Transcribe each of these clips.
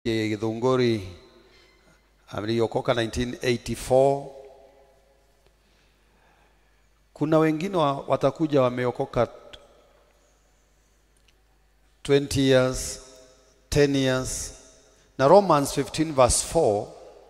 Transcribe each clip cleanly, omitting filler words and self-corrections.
Githunguri aliokoka 1984. Kuna wengine watakuja wameokoka 20 years, 10 years. Na Romans 15 verse 4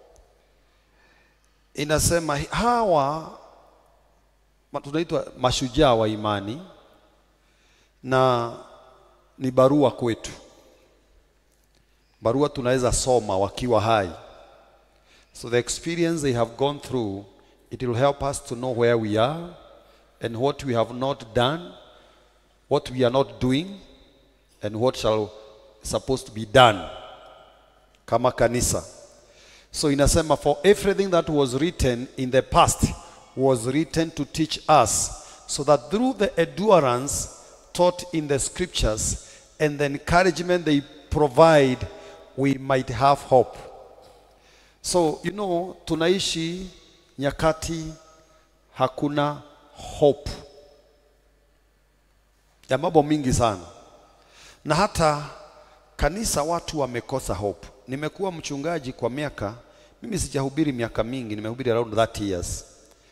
inasema hawa tunaitwa mashujaa wa imani na ni barua kwetu. Barua tunaweza soma wakiwa hai. So the experience they have gone through, it will help us to know where we are and what we have not done, what we are not doing, and what shall supposed to be done kama kanisa. So inasema, for everything that was written in the past was written to teach us, so that through the endurance taught in the scriptures and the encouragement they provide, we might have hope. So, you know, tunaishi nyakati hakuna hope ya mambo mingi sana. Na hata kanisa watu wamekosa hope. Nimekuwa mchungaji kwa miaka, mimi sijahubiri miaka mingi, nimehubiri around 30 years.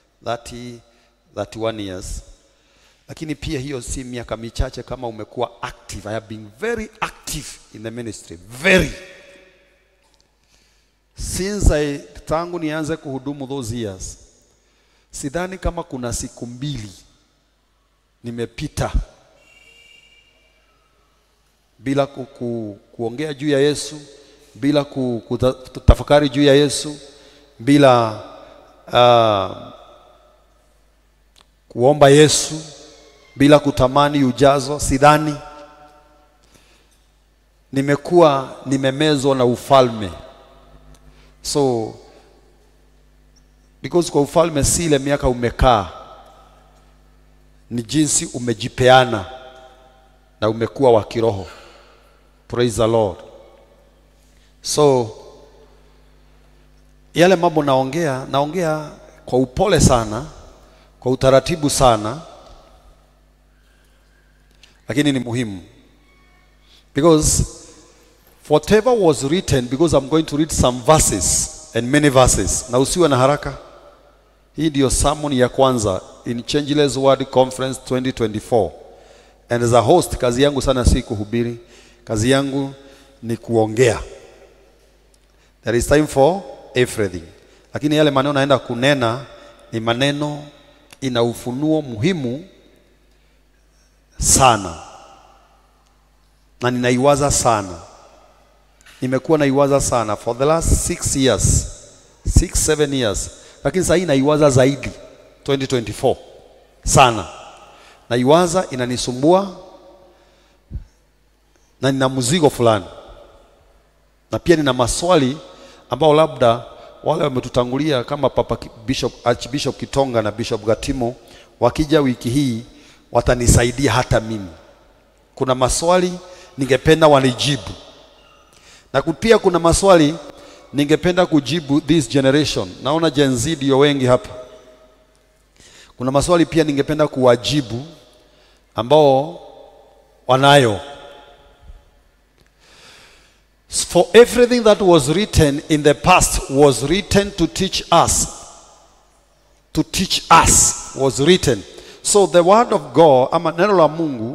31 years. Lakini pia hiyo si miaka michache kama umekuwa active. I have been very active in the ministry. Very. Since tangu nianze kuhudumu those years, sidhani kama kuna siku mbili nimepita bila kuongea juu ya Yesu, bila kutafakari juu ya Yesu, bila kuomba Yesu, bila kutamani ujazo. Sidhani. Nimemezwa na ufalme. So because kwa ufalme si ile miaka umekaa, ni jinsi umejipeana na umekuwa wa kiroho. Praise the Lord. So yale mambo naongea kwa upole sana, kwa utaratibu sana, lakini ni muhimu. Because whatever was written, because I'm going to read some verses and many verses. Na usiwe na haraka. Hii ndio sermon ya kwanza in Changeless Word Conference 2024. And as a host, kazi yangu sana si kuhubiri. Kazi yangu ni kuongea. There is time for everything. Lakini yale maneno naenda kunena ni maneno ina ufunuo muhimu sana. Na ninaiwaza sana. Nimekuwa naiwaza sana for the last 6 years. 6-7 years. Lakini sasa naiwaza zaidi 2024 sana. Naiwaza, inanisumbua na nina mzigo fulani. Na pia nina maswali ambao labda wale wametutangulia kama Archbishop Kitonga na Bishop Gatimo wakija wiki hii watanisaidia hata mimi. Kuna maswali ningependa wanijibu. Na pia kuna maswali ningependa kujibu this generation. Naona Gen Z ndio wengi hapa. Kuna maswali pia ningependa kuwajibu ambao wanayo. For everything that was written in the past was written to teach us. To teach us was written. So the word of God, ama neno la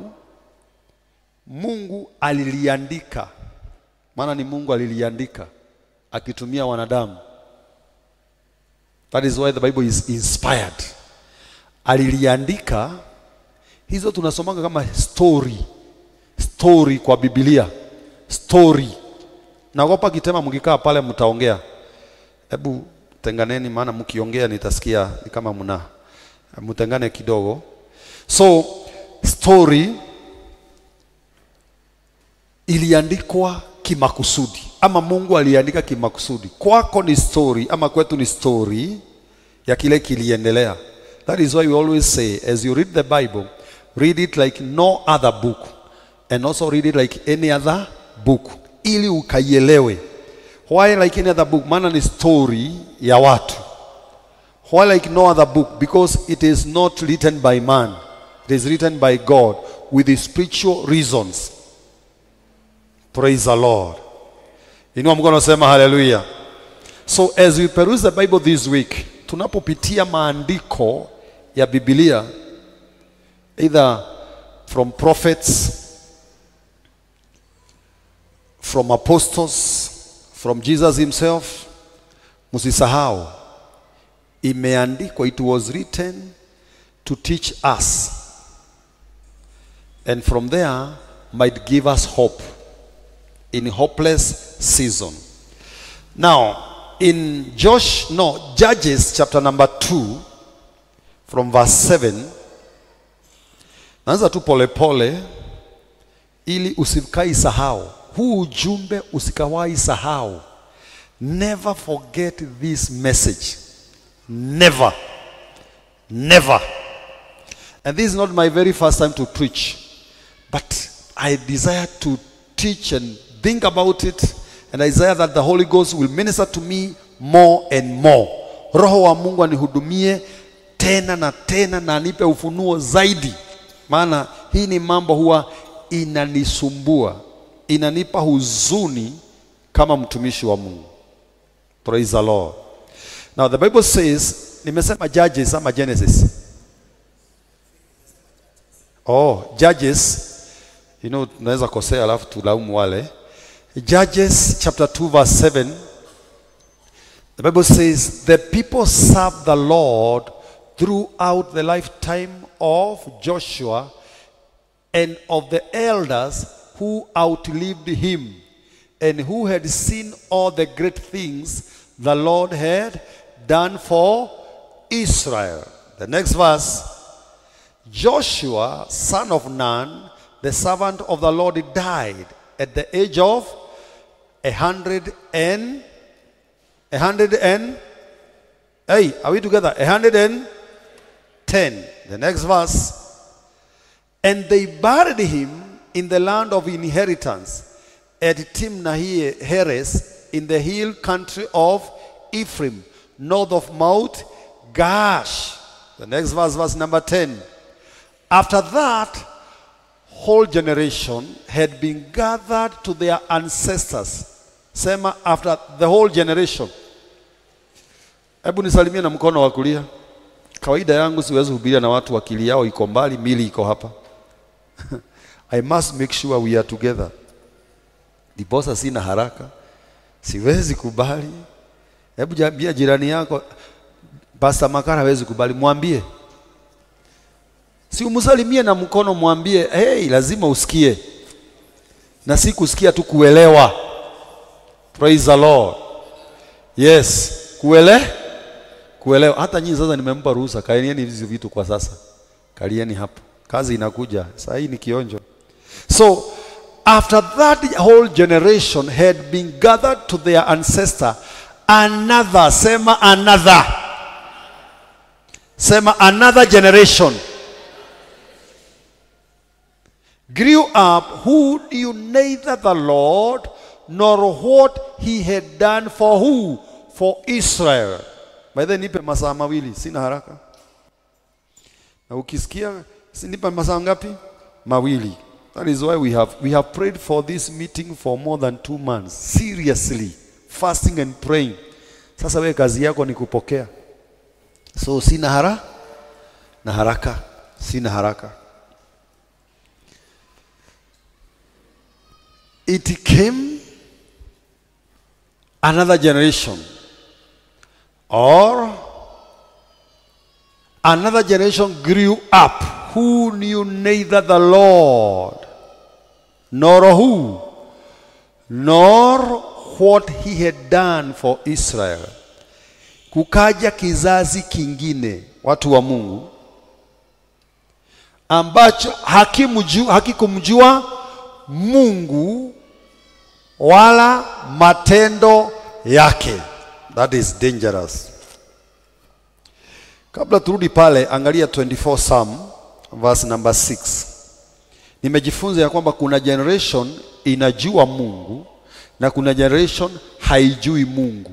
Mungu aliliandika. Maana ni Mungu aliliandika akitumia wanadamu. That is why the Bible is inspired. Aliliandika. Hizo tunasomanga kama story kwa Biblia. Story. Naogopa kitema mkikaa pale mtaongea. Hebu tenganeni, maana mkiongea nitasikia ni kama mtengane kidogo. So story iliandikwa kimakusudi, ama Mungu aliandika kimakusudi. Kwako ni story, ama kwetu ni story ya kile kiliendelea. That is why we always say, as you read the Bible, read it like no other book, and also read it like any other book, ili ukaielewe. Why like any other book? Maana ni story ya watu. Why like no other book? Because it is not written by man. It is written by God with the spiritual reasons. Praise the Lord. Inua mkono sema hallelujah. So as we peruse the Bible this week, tunapopitia maandiko ya Biblia, either from prophets, from apostles, from Jesus himself, musisahau, imeandikwa, it was written to teach us, and from there might give us hope in hopeless season. Now, in Judges chapter number 2, from verse 7, naanza tu pole pole ili usikai sahau. Huu ujumbe usikawai sahau. Never forget this message. Never. Never. And this is not my very first time to preach, but I desire to teach and think about it, and I desire that the Holy Ghost will minister to me more and more. Roho wa Mungu anihudumie tena na tena na anipe ufunuo zaidi. Maana hii ni mambo huwa inanisumbua, inanipa huzuni kama mtumishi wa Mungu. Praise the Lord. Now the Bible says, nimesema Judges ama Genesis? Oh, Judges. You know, tunaweza kosea alafu tulaumu wale. Judges chapter 2 verse 7. The Bible says, the people served the Lord throughout the lifetime of Joshua and of the elders who outlived him, and who had seen all the great things the Lord had done for Israel. The next verse, Joshua, son of Nun, the servant of the Lord, died at the age of 100 and hey, are we together? 110. The next verse, and they buried him in the land of inheritance at Timnah Heres in the hill country of Ephraim, north of Mount Gash. The next verse, verse number 10. After that, whole generation had been gathered to their ancestors. Sema, after the whole generation. Hebu nisalimie na mkono wa kulia. Kawaida yangu siwezi kuhubiria na watu akili yao iko mbali, mili iko hapa. I must make sure we are together. Diposa sina haraka. Siwezi kubali. Hebu jambia jirani yako, Pastor Makara hawezi kubali, mwambie. Si umsalimie na mkono, mwambie, hey, lazima usikie. Na si kusikia tu, kuelewa. Praise the Lord. Yes, kuelewa. Hata nyinyi sasa nimempa ruhusa, kaenieni hizi vitu kwa sasa. Kalieni hapo. Kazi inakuja. Sasa hii ni kionjo. So, after that whole generation had been gathered to their ancestor, another, sema another generation grew up who knew neither the Lord nor what he had done for who? For Israel. By the nipe masaa mawili, sina haraka. Na ukisikia, nipe masaa ngapi? Mawili. That is why we have prayed for this meeting for more than 2 months. Seriously. Fasting and praying. Sasa wewe kazi yako ni kupokea. So sina haraka. It came another generation, or another generation grew up who knew neither the Lord nor who, nor what he had done for Israel. Kukaja kizazi kingine, watu wa Mungu, ambacho hakikumjua Mungu wala matendo yake. That is dangerous. Kabla turudi pale, angalia 24 Psalm verse number 6. Nimejifunza ya kwamba kuna generation inajua Mungu na kuna generation haijui Mungu.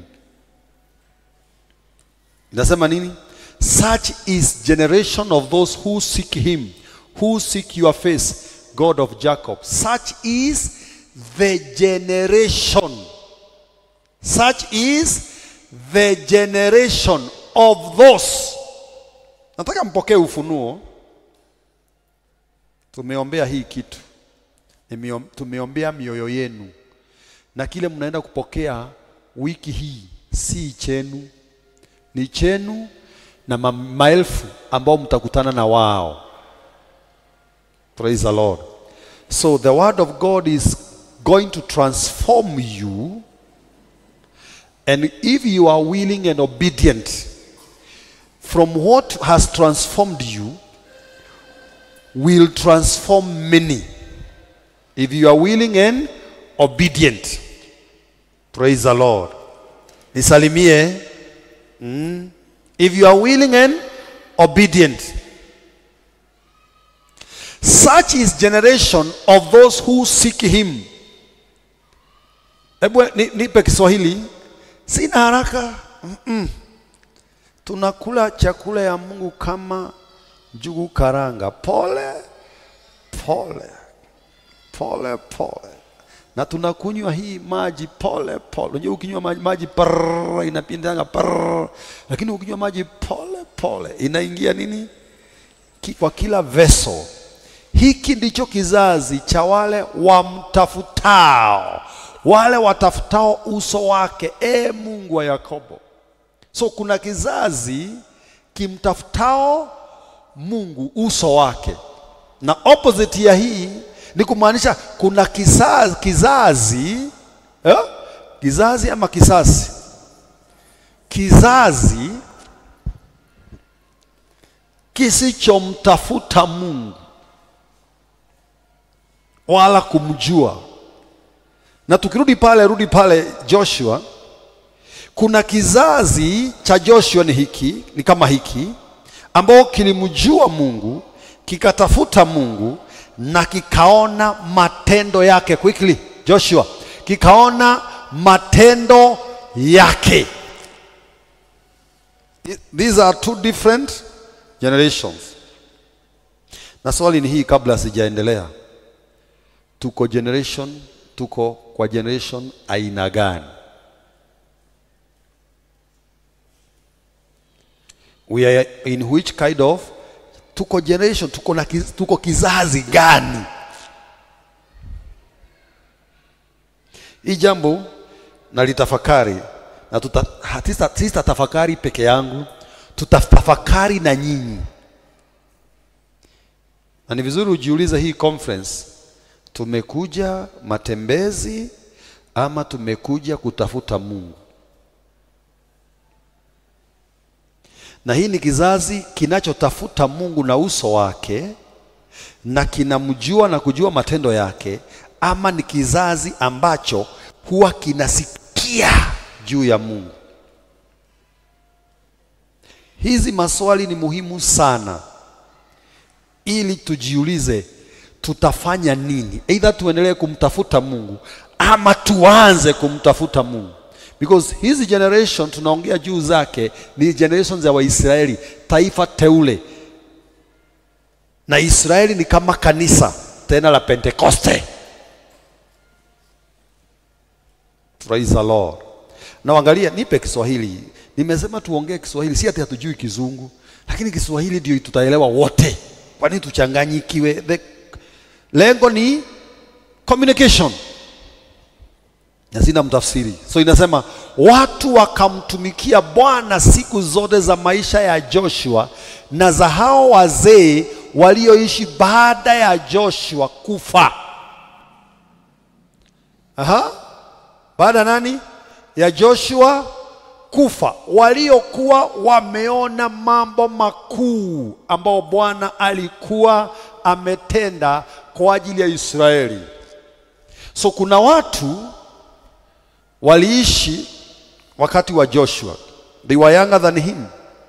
Inasema nini? Such is generation of those who seek him, who seek your face, God of Jacob. Such is the generation Such is the generation of those. Nataka mpokee ufunuo. Tumeombea hii kitu. Tumeombea mioyo yenu. Na kile mnaenda kupokea wiki hii si chenu, ni chenu na maelfu ambao mtakutana na wao. Praise the Lord. So the word of God is going to transform you, and if you are willing and obedient, from what has transformed you will transform many. If you are willing and obedient. Praise the Lord. Nisalimie. If you are willing and obedient. Such is generation of those who seek him. Hebu nipe Kiswahili. Sina haraka. Tunakula chakula ya Mungu kama njugu karanga. Pole pole. Pole pole. Na tunakunywa hii maji pole pole. Unajua ukinywa maji parr inapindanga parr. Lakini ukinywa maji pole pole inaingia nini? Kwa kila vessel. Hiki ndicho kizazi cha wale wamtafutao. Wale watafutao uso wake, Mungu wa Yakobo. So kuna kizazi kimtafutao Mungu uso wake. Na opposite ya hii ni kumaanisha kuna kizazi ama kisasi. Kizazi kisichomtafuta Mungu wala kumjua. Na tukirudi pale Joshua, kuna kizazi cha Joshua ni kama hiki ambao kilimjua Mungu, kikatafuta Mungu na kikaona matendo yake. Quickly Joshua, kikaona matendo yake. These are two different generations. Na swali ni hii kabla sijaendelea. Tuko kwa generation aina gani? We are in which kind of tuko generation, tuko kizazi gani? Hii jambo nalitafakari na sitatafakari peke yangu, tutafakari na nyinyi. Na ni vizuri ujiulize hii conference, tumekuja matembezi ama tumekuja kutafuta Mungu? Na hii ni kizazi kinachotafuta Mungu na uso wake na kinamjua na kujua matendo yake, ama ni kizazi ambacho huwa kinasikia juu ya Mungu? Hizi maswali ni muhimu sana ili tujiulize tutafanya nini. Either tuendelee kumtafuta Mungu ama tuanze kumtafuta Mungu. Because hizi generation tunaongea juu zake ni generations ya Waisraeli, taifa teule. Na Israeli ni kama kanisa tena la Pentekoste. Praise the Lord. Na angalia, nipe Kiswahili. Nimesema tuongee Kiswahili, si ati hatujui Kizungu, lakini Kiswahili ndio tutaelewa wote. Kwa nini tuchanganyikiwe? Lengo ni communication. Na sina mtafsiri. So inasema watu wakamtumikia Bwana siku zote za maisha ya Joshua na za hao wazee walioishi baada ya Joshua kufa. Baada nani? Ya Joshua kufa, waliokuwa wameona mambo makuu ambao Bwana alikuwa ametenda kwa ajili ya Israeli. So kuna watu waliishi wakati wa Joshua. They were younger than him.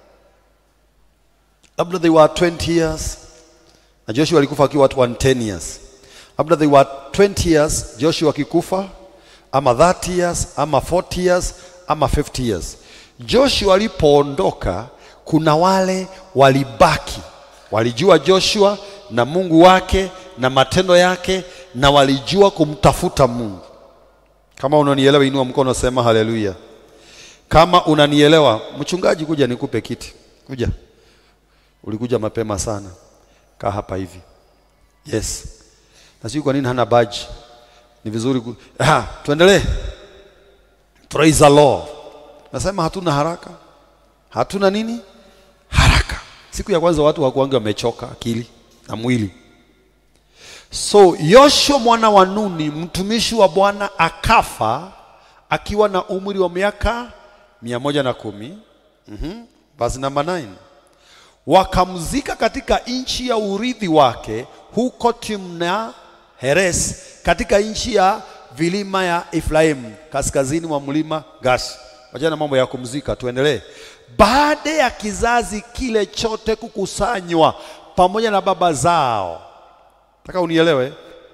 Labda they were 20 years. Na Joshua alikufa akiwa 10 years. Labda they were 20 years Joshua akikufa, ama 30 years, ama 40 years, ama 50 years. Joshua alipoondoka, kuna wale walibaki. Walijua Joshua na Mungu wake na matendo yake, na walijua kumtafuta Mungu. Kama unanielewa inua mkono sema haleluya. Kama unanielewa, mchungaji kuja nikupe kiti. Kuja. Ulikuja mapema sana. Kaa hapa hivi. Yes. Na sio kwa nini hana badge. Ni vizuri tuendelee. Praise the Lord. Nasema hatuna haraka. Hatuna nini? Haraka. Siku ya kwanza watu hawakuanga wamechoka akili na mwili. So Yoshua mwana wa Nuni mtumishi wa Bwana akafa akiwa na umri wa miaka 110. Verse number 9. Wakamzika katika nchi ya urithi wake huko Timna Heres katika nchi ya vilima ya Efraimu kaskazini mwa mlima Gashi. Wajana mambo ya kumzika, tuendelee. Baada ya kizazi kile chote kukusanywa pamoja na baba zao. Nataka unielewe.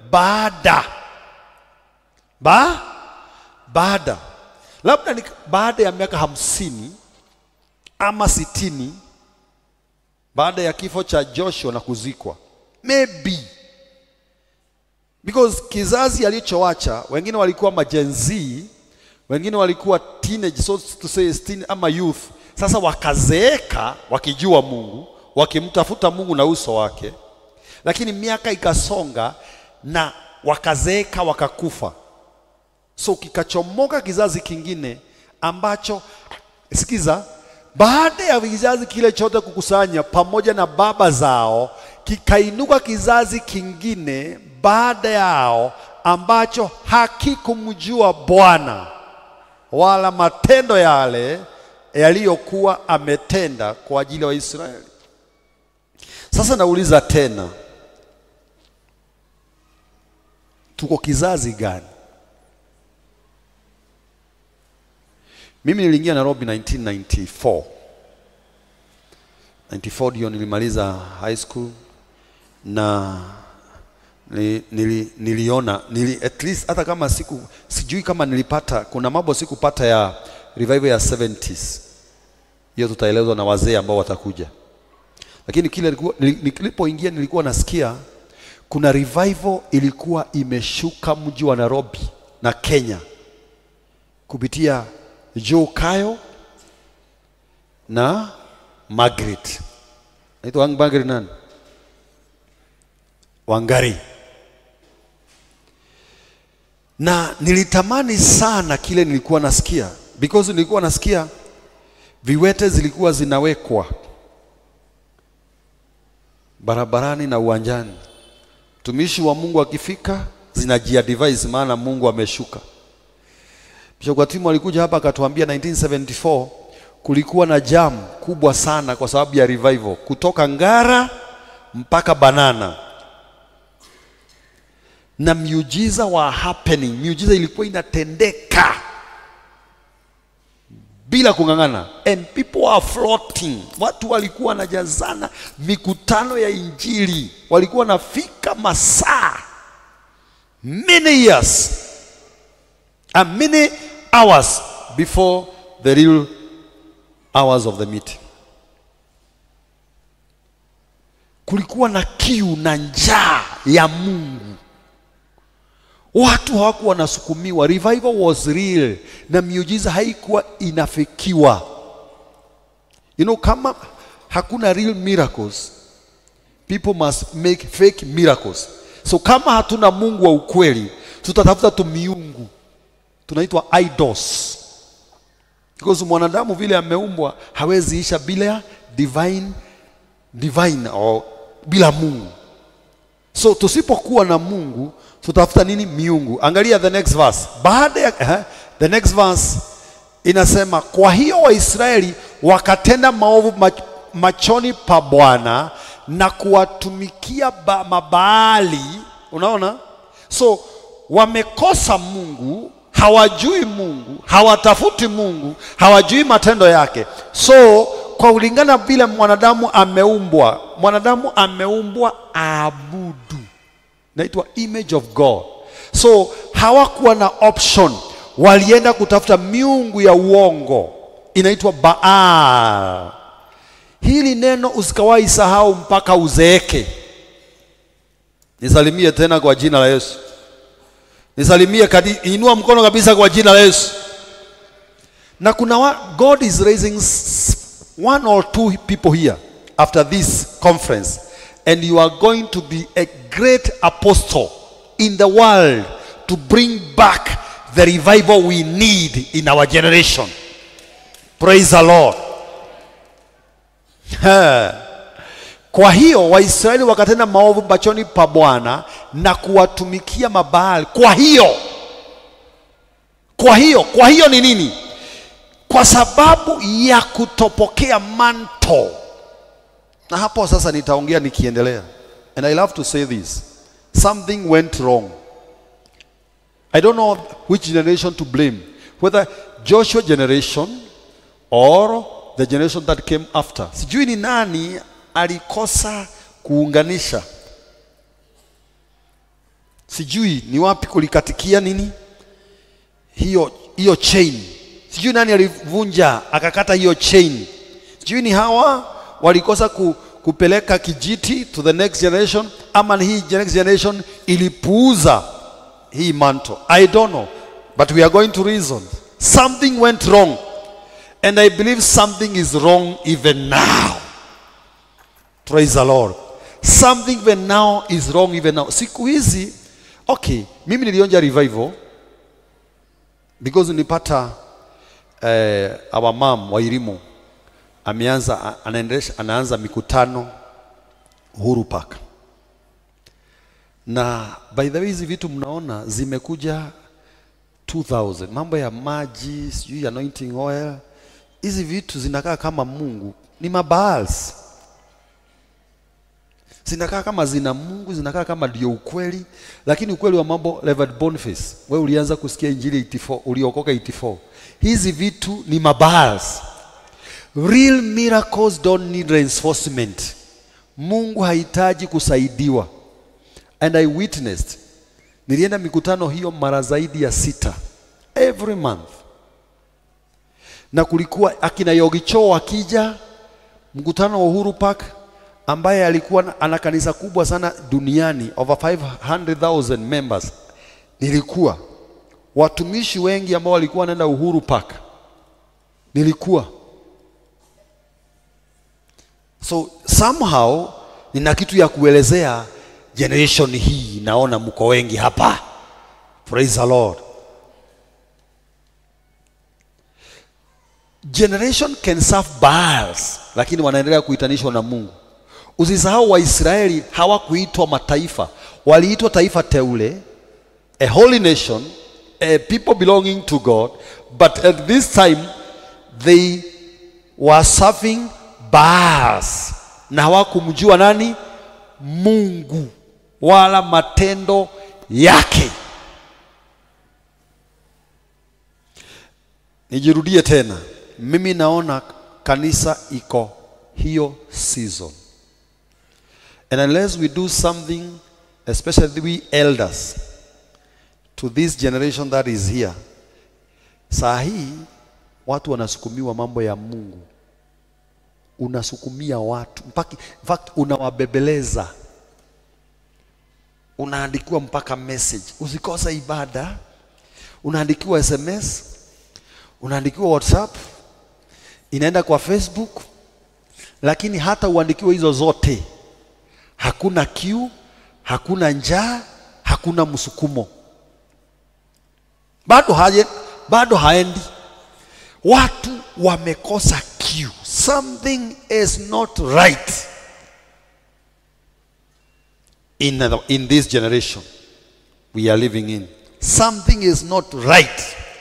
Baada. Labda ni baada ya miaka 50 ama 60 baada ya kifo cha Joshua na kuzikwa. Maybe. Because kizazi alichoacha, wengine walikuwa majenzi, wengine walikuwa teenage, so to say teen ama youth. Sasa wakazeeka wakijua Mungu, wakimtafuta Mungu na uso wake. Lakini miaka ikasonga na wakazeeka wakakufa. So kikachomoka kizazi kingine ambacho, sikiza, baada ya kizazi kile chote kukusanya pamoja na baba zao, kikainuka kizazi kingine baada yao ambacho hakikumjua Bwana wala matendo yale yaliyokuwa ametenda kwa ajili ya Israeli. Sasa nauliza tena, tuko kizazi gani? Mimi niliingia Nairobi 1994. 94 ndio nilimaliza high school na niliona at least hata kama sijui kama nilipata, kuna mambo sikupata ya revival ya 70s. Hiyo tutaelezwa na wazee ambao watakuja. Lakini kile nilipoingia nilikuwa nasikia kuna revival ilikuwa imeshuka mji wa Nairobi na Kenya kupitia Joe Kayo na Margaret. Naitwa Margaret nani? Wangari. Na nilitamani sana kile nilikuwa nasikia, because nilikuwa nasikia viwete zilikuwa zinawekwa barabarani na uwanjani. Mtumishi wa Mungu akifika zinajia device, maana Mungu ameshuka. Bishop Timu alikuja hapa akatuambia 1974 kulikuwa na jam kubwa sana kwa sababu ya revival kutoka Ngara mpaka Banana. Na miujiza wa happening, miujiza ilikuwa inatendeka bila kungangana, and people are floating. Watu walikuwa wanajazana, mikutano ya injili walikuwa nafika masaa many years and many hours before the real hours of the meeting. Kulikuwa na kiu na njaa ya Mungu. Watu hawakuwa wanasukumiwa. Revival was real na miujiza haikuwa inafikiwa. You know, kama hakuna real miracles, people must make fake miracles. So kama hatuna Mungu wa ukweli, tutatafuta tu miungu. Tunaitwa idols. Because mwanadamu vile ameumbwa hawezi isha bila divine au bila Mungu. So tusipokuwa na Mungu tutafuta nini? Miungu. Angalia the next verse. Baada ya the next verse inasema, kwa hiyo Waisraeli wakatenda maovu machoni pa Bwana na kuwatumikia mabaali. Unaona? So wamekosa Mungu, hawajui Mungu, hawatafuti Mungu, hawajui matendo yake. So kwa ulingana vile mwanadamu ameumbwa aabudu. Naitwa image of God. So hawakuwa na option, walienda kutafuta miungu ya uongo inaitwa Baal. Hili neno usikawahi sahau mpaka uzeeke. Nisalimie tena kwa jina la Yesu. Nisalimie inua mkono kabisa kwa jina la Yesu. Na God is raising one or two people here after this conference, and you are going to be a great apostle in the world to bring back the revival we need in our generation. Praise the Lord. Kwa hiyo Waisraeli wakatenda maovu machoni pa Bwana na kuwatumikia Mabaali. Kwa hiyo ni nini? Kwa sababu ya kutopokea manto. Na hapo sasa nitaongea nikiendelea. And I love to say this. Something went wrong. I don't know which generation to blame. Whether Joshua generation or the generation that came after. Sijui ni nani alikosa kuunganisha. Sijui ni wapi kulikatikia nini? Hiyo chain. Sijui nani alivunja akakata hiyo chain. Sijui ni hawa walikosa kupeleka kijiti to the next generation, ama hii next generation ilipuuza hii manto. I don't know, but we are going to reason. Something went wrong, and I believe something is wrong even now. Praise the Lord. Something even now is wrong even now. Siku hizi, okay, mimi nilionja revival because nilipata our mom wa Irimo anaanza mikutano Uhuru Park. Na by the way hizi vitu mnaona zimekuja 2000. Mambo ya maji, sijui anointing oil. Hizi vitu zinakaa kama Mungu. Ni mabaals. Zinakaa kama zina Mungu, zinakaa kama ndio ukweli. Lakini ukweli wa mambo, Reverend Boniface, wewe ulianza kusikia injili 84, uliokoka 84. Hizi vitu ni mabaals. Real miracles don't need reinforcement. Mungu hahitaji kusaidiwa. And I witnessed. Nilienda mikutano hiyo mara zaidi ya 6 every month. Na kulikuwa akina Yogicho wakija mkutano wa Uhuru Park, ambaye alikuwa ana kanisa kubwa sana duniani, over 500,000 members. Nilikuwa watumishi wengi ambao walikuwa wanaenda Uhuru Park. Nilikuwa. So somehow nina kitu ya kuelezea generation hii, naona mko wengi hapa. Praise the Lord. Generation can serve Baals, lakini wanaendelea kuitanishwa na Mungu. Usisahau Waisraeli hawakuitwa mataifa, waliitwa taifa teule, a holy nation, a people belonging to God, but at this time they were serving Baals na hawakumjua nani? Mungu wala matendo yake. Nijirudie tena, mimi naona kanisa iko hiyo season. And unless we do something, especially we elders, to this generation that is here, saa hii watu wanasukumiwa mambo ya Mungu. Unasukumia watu, in fact unawabebeleza. Unaandikiwa mpaka message, usikosa ibada. Unaandikiwa SMS, unaandikiwa WhatsApp, inaenda kwa Facebook. Lakini hata uandikiwa hizo zote, hakuna kiu, hakuna njaa, hakuna msukumo. Bado haendi. Watu wamekosa kiu. Something is not right in this generation we are living in. Something is not right.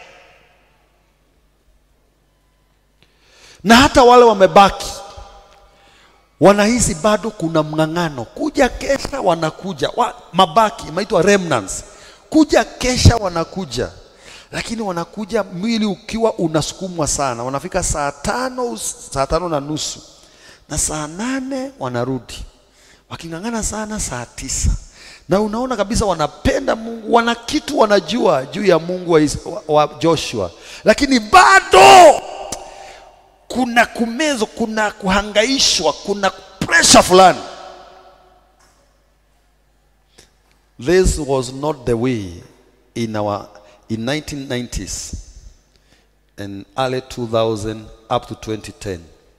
Na hata wale wamebaki wanahisi bado kuna mng'ang'ano. Kuja kesha wanakuja. Mabaki maitwa remnants. Kuja kesha wanakuja. Lakini wanakuja mwili ukiwa unasukumwa sana. Wanafika saa 5 na nusu. Na saa 8 wanarudi. Waking'ang'ana sana saa 9. Na unaona kabisa wanapenda Mungu. Wana kitu wanajua juu ya Mungu wa Joshua. Lakini bado kuna kumezo, kuna kuhangaishwa, kuna pressure fulani. This was not the way in 1990s and early 2000 up to 2010.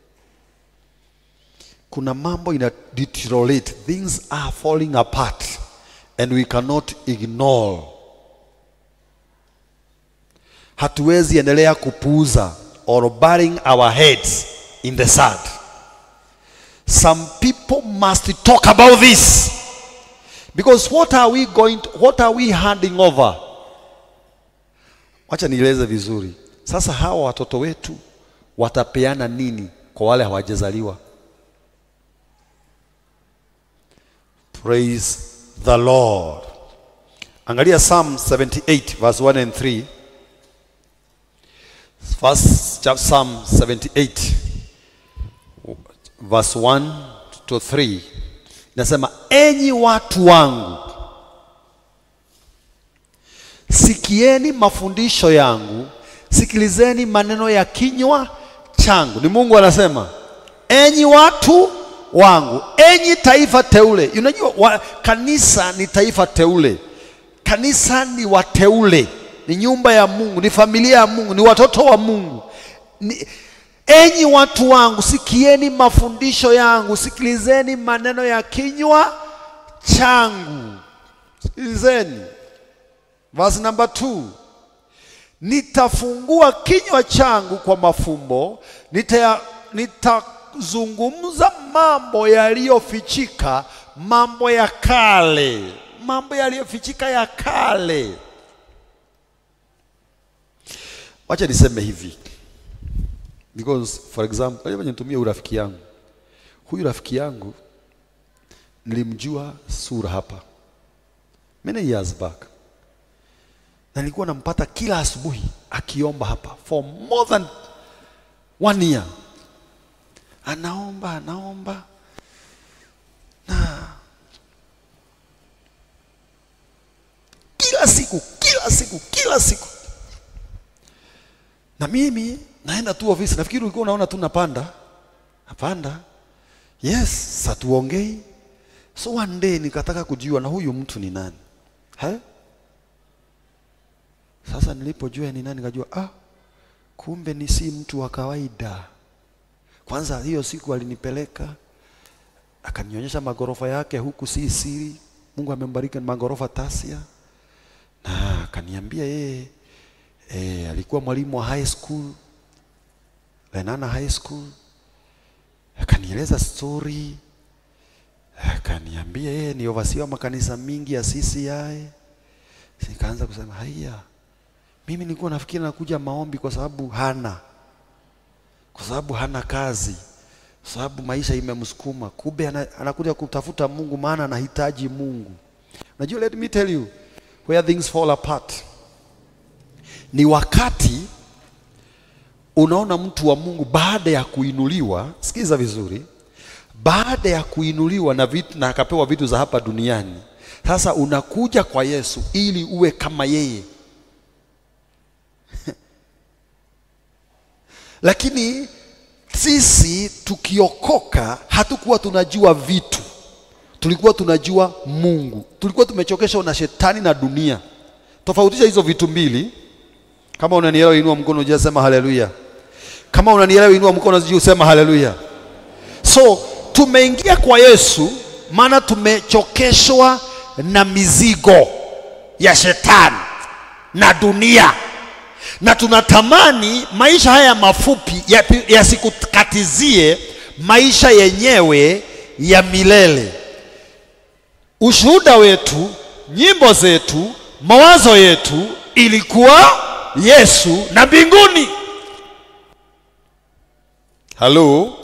Kuna mambo ina deteriorate, things are falling apart and we cannot ignore. Hatuwezi endelea kupuuza or burying our heads in the sand. Some people must talk about this, because what are we handing over? Wacha nieleze vizuri. Sasa hawa watoto wetu watapeana nini kwa wale hawajazaliwa? Praise the Lord. Angalia Psalm 78 verse 1 and 3. First Psalm 78 verse 1 to 3. Nasema, enyi watu wangu, sikieni mafundisho yangu, sikilizeni maneno ya kinywa changu. Ni Mungu anasema, enyi watu wangu, enyi taifa teule. Unajua kanisa ni taifa teule. Kanisa ni wateule, ni nyumba ya Mungu, ni familia ya Mungu, ni watoto wa Mungu. Enyi watu wangu, sikieni mafundisho yangu, sikilizeni maneno ya kinywa changu. Sikilizeni. Verse number 2. Nitafungua kinywa changu kwa mafumbo, nitazungumza mambo yaliyofichika, mambo ya kale, mambo yaliyofichika ya kale. Wacha niseme hivi, because for example, leo nitumie urafiki yangu. Huyu rafiki yangu nilimjua sura hapa many years back, na nilikuwa nampata kila asubuhi akiomba hapa for more than 1 year. Anaomba na kila siku. Na mimi naenda tu ofisi, nafikiri ulikuwa unaona tu napanda. Yes, satuongei. So one day nikataka kujua na huyu mtu ni nani. Sasa nilipojua ni nani, nikajua kumbe ni si mtu wa kawaida. Kwanza hiyo siku alinipeleka akanionyesha magorofa yake huku, si siri. Mungu amembariki na magorofa tasia. Na akaniambia yeye alikuwa mwalimu wa high school, Lenana High School. Akanieleza story. Akaniambia yeye ni overseer wa makanisa mingi ya CCI. Nikaanza kusema, haya, mimi nilikuwa nafikiri nakuja maombi kwa sababu hana kazi, kwa sababu maisha imemsukuma. Kumbe anakuja kutafuta Mungu, maana anahitaji Mungu. Unajua, let me tell you where things fall apart. Ni wakati unaona mtu wa Mungu baada ya kuinuliwa, sikiza vizuri, baada ya kuinuliwa na vitu na akapewa vitu za hapa duniani, sasa unakuja kwa Yesu ili uwe kama yeye. Lakini sisi tukiokoka hatukuwa tunajua vitu, tulikuwa tunajua Mungu. Tulikuwa tumechokeshwa na shetani na dunia. Tofautisha hizo vitu mbili. Kama unanielewa inua mkono juu, sema haleluya. Kama unanielewa inua mkono juu, sema haleluya. So tumeingia kwa Yesu maana tumechokeshwa na mizigo ya shetani na dunia, na tunatamani maisha haya mafupi yasikukatizie maisha yenyewe ya milele. Ushuhuda wetu, nyimbo zetu, mawazo yetu ilikuwa Yesu na mbinguni. Halo?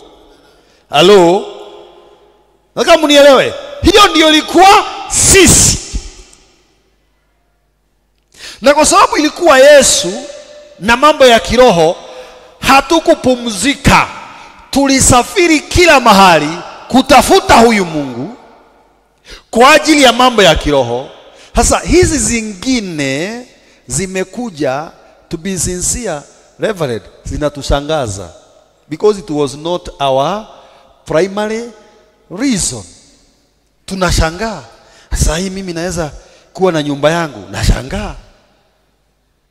Nataka mnielewe. Hiyo ndio ilikuwa sisi. Na kwa sababu ilikuwa Yesu na mambo ya kiroho, hatukupumzika. Tulisafiri kila mahali kutafuta huyu Mungu kwa ajili ya mambo ya kiroho. Sasa hizi zingine zimekuja, to be sincere, Reverend, zinatushangaza, because it was not our primary reason. Tunashangaa. Sasa hii mimi naweza kuwa na nyumba yangu, nashangaa.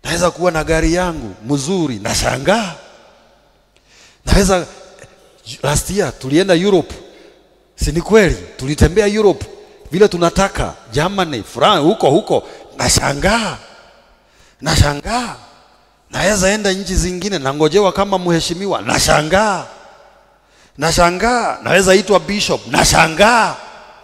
Naweza kuwa na gari yangu mzuri, nashangaa. Naweza, last year tulienda Europe. Si ni kweli? Tulitembea Europe vile tunataka, Germany, France, huko. Nashangaa. Naweza enda nchi zingine, nangojewa kama mheshimiwa, nashangaa. Naweza itwa bishop, nashangaa.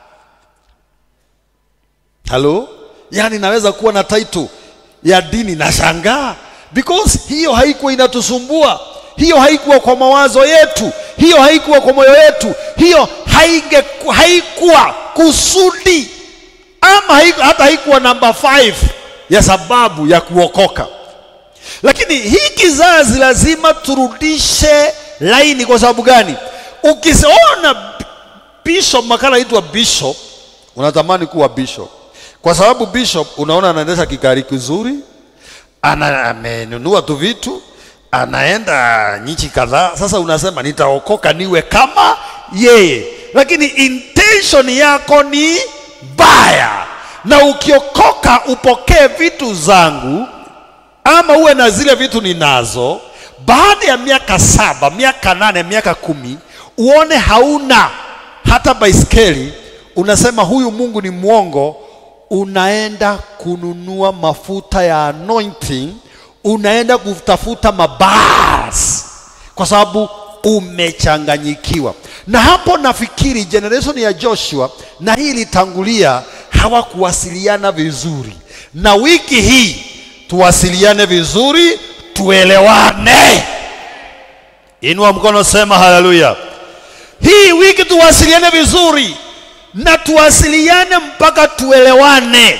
Hello? Yani naweza kuwa na title ya dini, nashangaa. Because hiyo haikuwa inatusumbua. Hiyo haikuwa kwa mawazo yetu. Hiyo haikuwa kwa moyo yetu. Hiyo haikuwa kusudi. Ama hata haikuwa namba 5 ya sababu ya kuokoka. Lakini hii kizazi lazima turudishe laini. Kwa sababu gani? Ukiona bishop, makala itwa bishop, unatamani kuwa bishop. Kwa sababu bishop unaona anaendesha kikari kizuri, amenunua tu vitu, anaenda nchi kadhaa. Sasa unasema nitaokoka niwe kama yeye. Lakini intention yako ni baya. Na ukiokoka upokee vitu zangu, ama uwe na zile vitu ninazo, baada ya miaka 7, miaka 8, miaka 10, uone hauna hata baiskeli, unasema huyu Mungu ni mwongo. Unaenda kununua mafuta ya anointing, unaenda kutafuta mabasi, kwa sababu umechanganyikiwa. Na hapo nafikiri generation ya Joshua na hii ilitangulia, hawakuwasiliana vizuri. Na wiki hii tuwasiliane vizuri, tuelewane. Inua mkono, sema haleluya. Hii wiki tuwasiliane vizuri, na tuwasiliane mpaka tuelewane.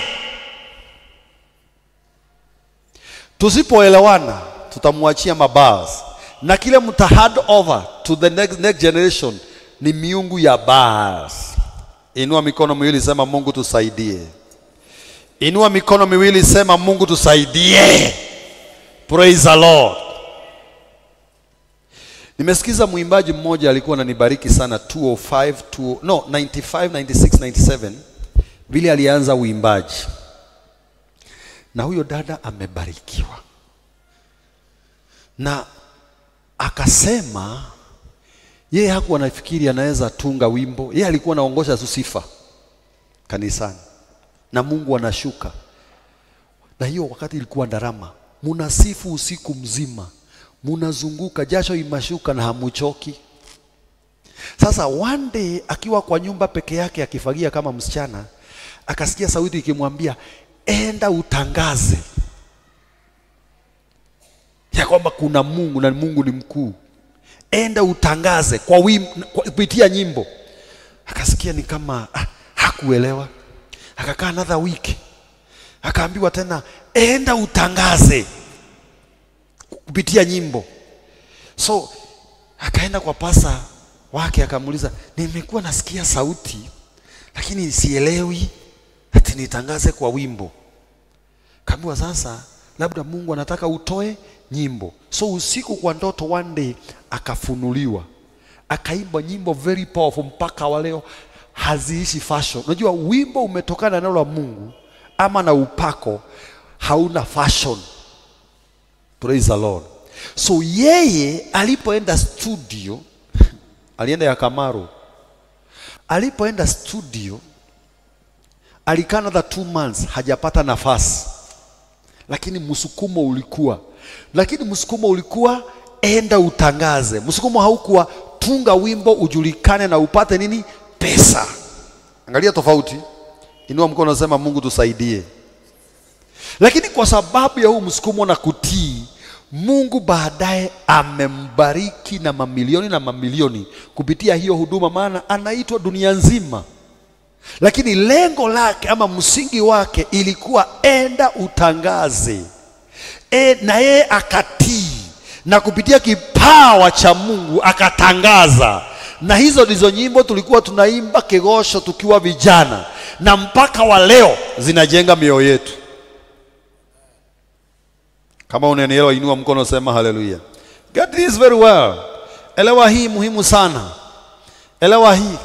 Tusipoelewana tutamwachia mabasi, na kile mta hand over to the next generation ni miungu ya basi. Inua mikono miwili, sema Mungu tusaidie. Inua mikono miwili, sema Mungu tusaidie. Praise the Lord. Nimesikiza mwimbaji mmoja alikuwa ananibariki sana 95, 96, 97 vile alianza uimbaji. Na huyo dada amebarikiwa. Na akasema yeye hakuwa anafikiri anaweza tunga wimbo. Yeye alikuwa anaongoza sifa kanisani, na Mungu anashuka. Na hiyo wakati ilikuwa ndarama, munasifu usiku mzima, munazunguka, jasho imashuka na hamuchoki. Sasa one day akiwa kwa nyumba peke yake akifagia kama msichana, akasikia sauti ikimwambia, enda utangaze ya kwamba kuna Mungu na Mungu ni mkuu. Enda utangaze kwa kupitia nyimbo. Akasikia ni kama hakuelewa. Akakaa another week, akaambiwa tena, enda utangaze kupitia nyimbo. So akaenda kwa pasa wake, akamuuliza, nimekuwa nasikia sauti lakini sielewi ati nitangaze kwa wimbo. Kaambiwa sasa labda Mungu anataka utoe nyimbo. So usiku kwa ndoto one day akafunuliwa, akaimba nyimbo very powerful, mpaka wa leo haziishi fashion. Unajua wimbo umetokana na neno la Mungu ama na upako, hauna fashion. Praise the Lord. So yeye alipoenda studio, alienda ya Kamaru. Alipoenda studio, alikaa another 2 months hajapata nafasi. Lakini msukumo ulikuwa enda utangaze. Msukumo haukuwa tunga wimbo ujulikane na upate nini? Pesa. Angalia tofauti. Inua mkono, sema Mungu tusaidie. Lakini kwa sababu ya huu msukumo na kutii, Mungu baadaye amembariki na mamilioni na mamilioni kupitia hiyo huduma, maana anaitwa dunia nzima. Lakini lengo lake ama msingi wake ilikuwa enda utangaze. Na yeye akatii, na kupitia kipawa cha Mungu akatangaza. Na hizo ndizo nyimbo tulikuwa tunaimba kegosho tukiwa vijana, na mpaka wa leo zinajenga mioyo yetu. Kama unanielewa, inua mkono, sema haleluya. Get this very well. Elewa hii muhimu sana. Elewa hii.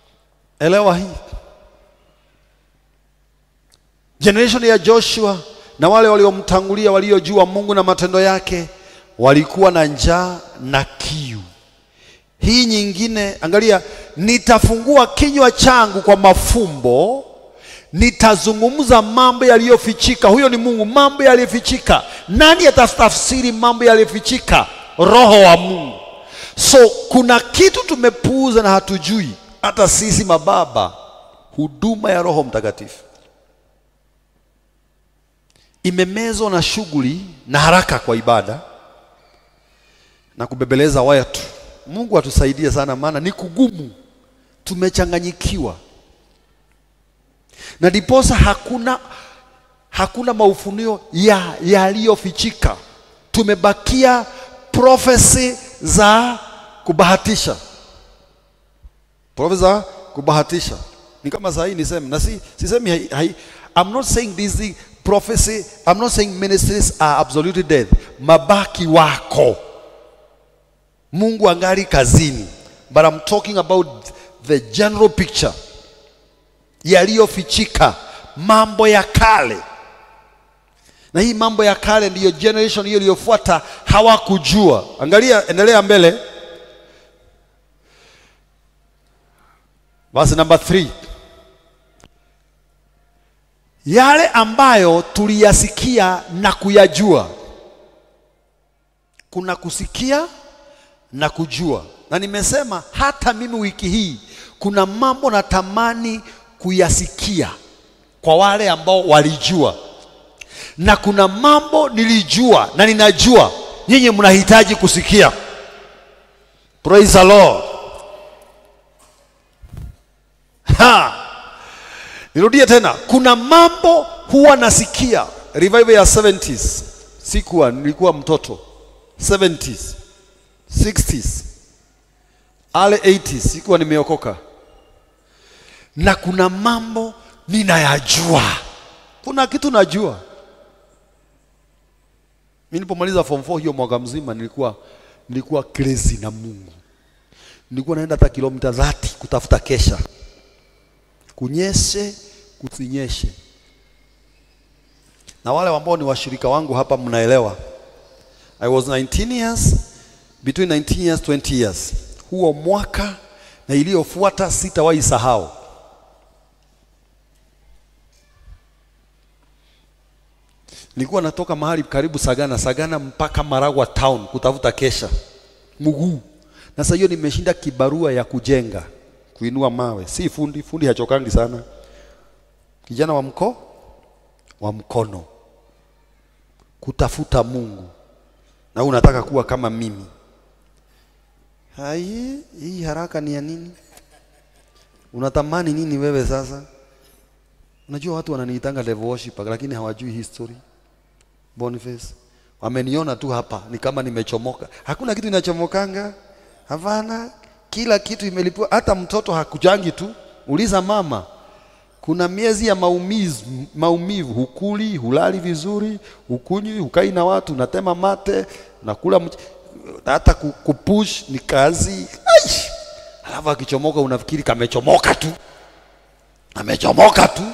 Generation ya Joshua na wale waliomtangulia waliojua Mungu na matendo yake walikuwa na njaa na kiu. Hii nyingine, angalia, nitafungua kinywa changu kwa mafumbo, nitazungumza mambo yaliyofichika. Huyo ni Mungu, mambo yaliyofichika. Nani atatafsiri mambo yaliyofichika? Roho wa Mungu. So kuna kitu tumepuuza na hatujui, hata sisi mababa. Huduma ya Roho Mtakatifu imemezwa na shughuli na haraka kwa ibada na kubebeleza watu. Mungu atusaidie sana, maana ni kugumu, tumechanganyikiwa. Na diposa hakuna maufunuo yaliyofichika. Tumebakia prophecy za kubahatisha. Prophecy za kubahatisha. Ni kama saa hii niseme, na sisemi I'm not saying this prophecy, I'm not saying ministries are absolutely dead. Mabaki wako. Mungu angali kazini. But I'm talking about the general picture. Yaliyofichika, mambo ya kale. Na hii mambo ya kale ndiyo generation hiyo iliyofuata hawakujua. Angalia, endelea mbele. Verse number 3. Yale ambayo tuliyasikia na kuyajua. Kuna kusikia na kujua. Na nimesema hata mimi wiki hii kuna mambo natamani kuyasikia kwa wale ambao walijua. Na kuna mambo nilijua na ninajua nyinyi mnahitaji kusikia. Praise the Lord. Nirudie tena, kuna mambo huwa nasikia. Revival ya 70s. Nilikuwa mtoto. 70s. 60s. Early 80s. Sikuwa nimeokoka. Na kuna mambo ninayajua. Kuna kitu najua. Mimi nilipomaliza form 4 hiyo mwaka mzima nilikuwa crazy na Mungu. Nilikuwa naenda hata kilomita 30 kutafuta kesha. Kunyeshe, kusinyeshe. Na wale ambao ni washirika wangu hapa mnaelewa. I was 19 years, between 19 years 20 years. Huo mwaka na iliyofuata sitawahi sahau. Nilikuwa natoka mahali karibu Sagana mpaka Maragwa town kutafuta kesha. Mguu. Na sasa hiyo nimeshinda kibarua ya kujenga, kuinua mawe. Si fundi hachokangi sana. Kijana wa mkono. Kutafuta Mungu. Na unataka kuwa kama mimi. Hii haraka ni ya nini? Unatamani nini wewe sasa? Unajua watu wananiitanga devil worshiper lakini hawajui history. Boniface, wameniona tu hapa ni kama nimechomoka. Hakuna kitu inachomokanga. Havana, kila kitu imelipua. Hata mtoto hakujangi tu. Uliza mama. Kuna miezi ya maumivu, hukuli, hulali vizuri, hukunywi, hukai na watu, unatema mate, unakula hata kupush ni kazi. Halafu akichomoka unafikiri kamechomoka tu. Amechomoka tu.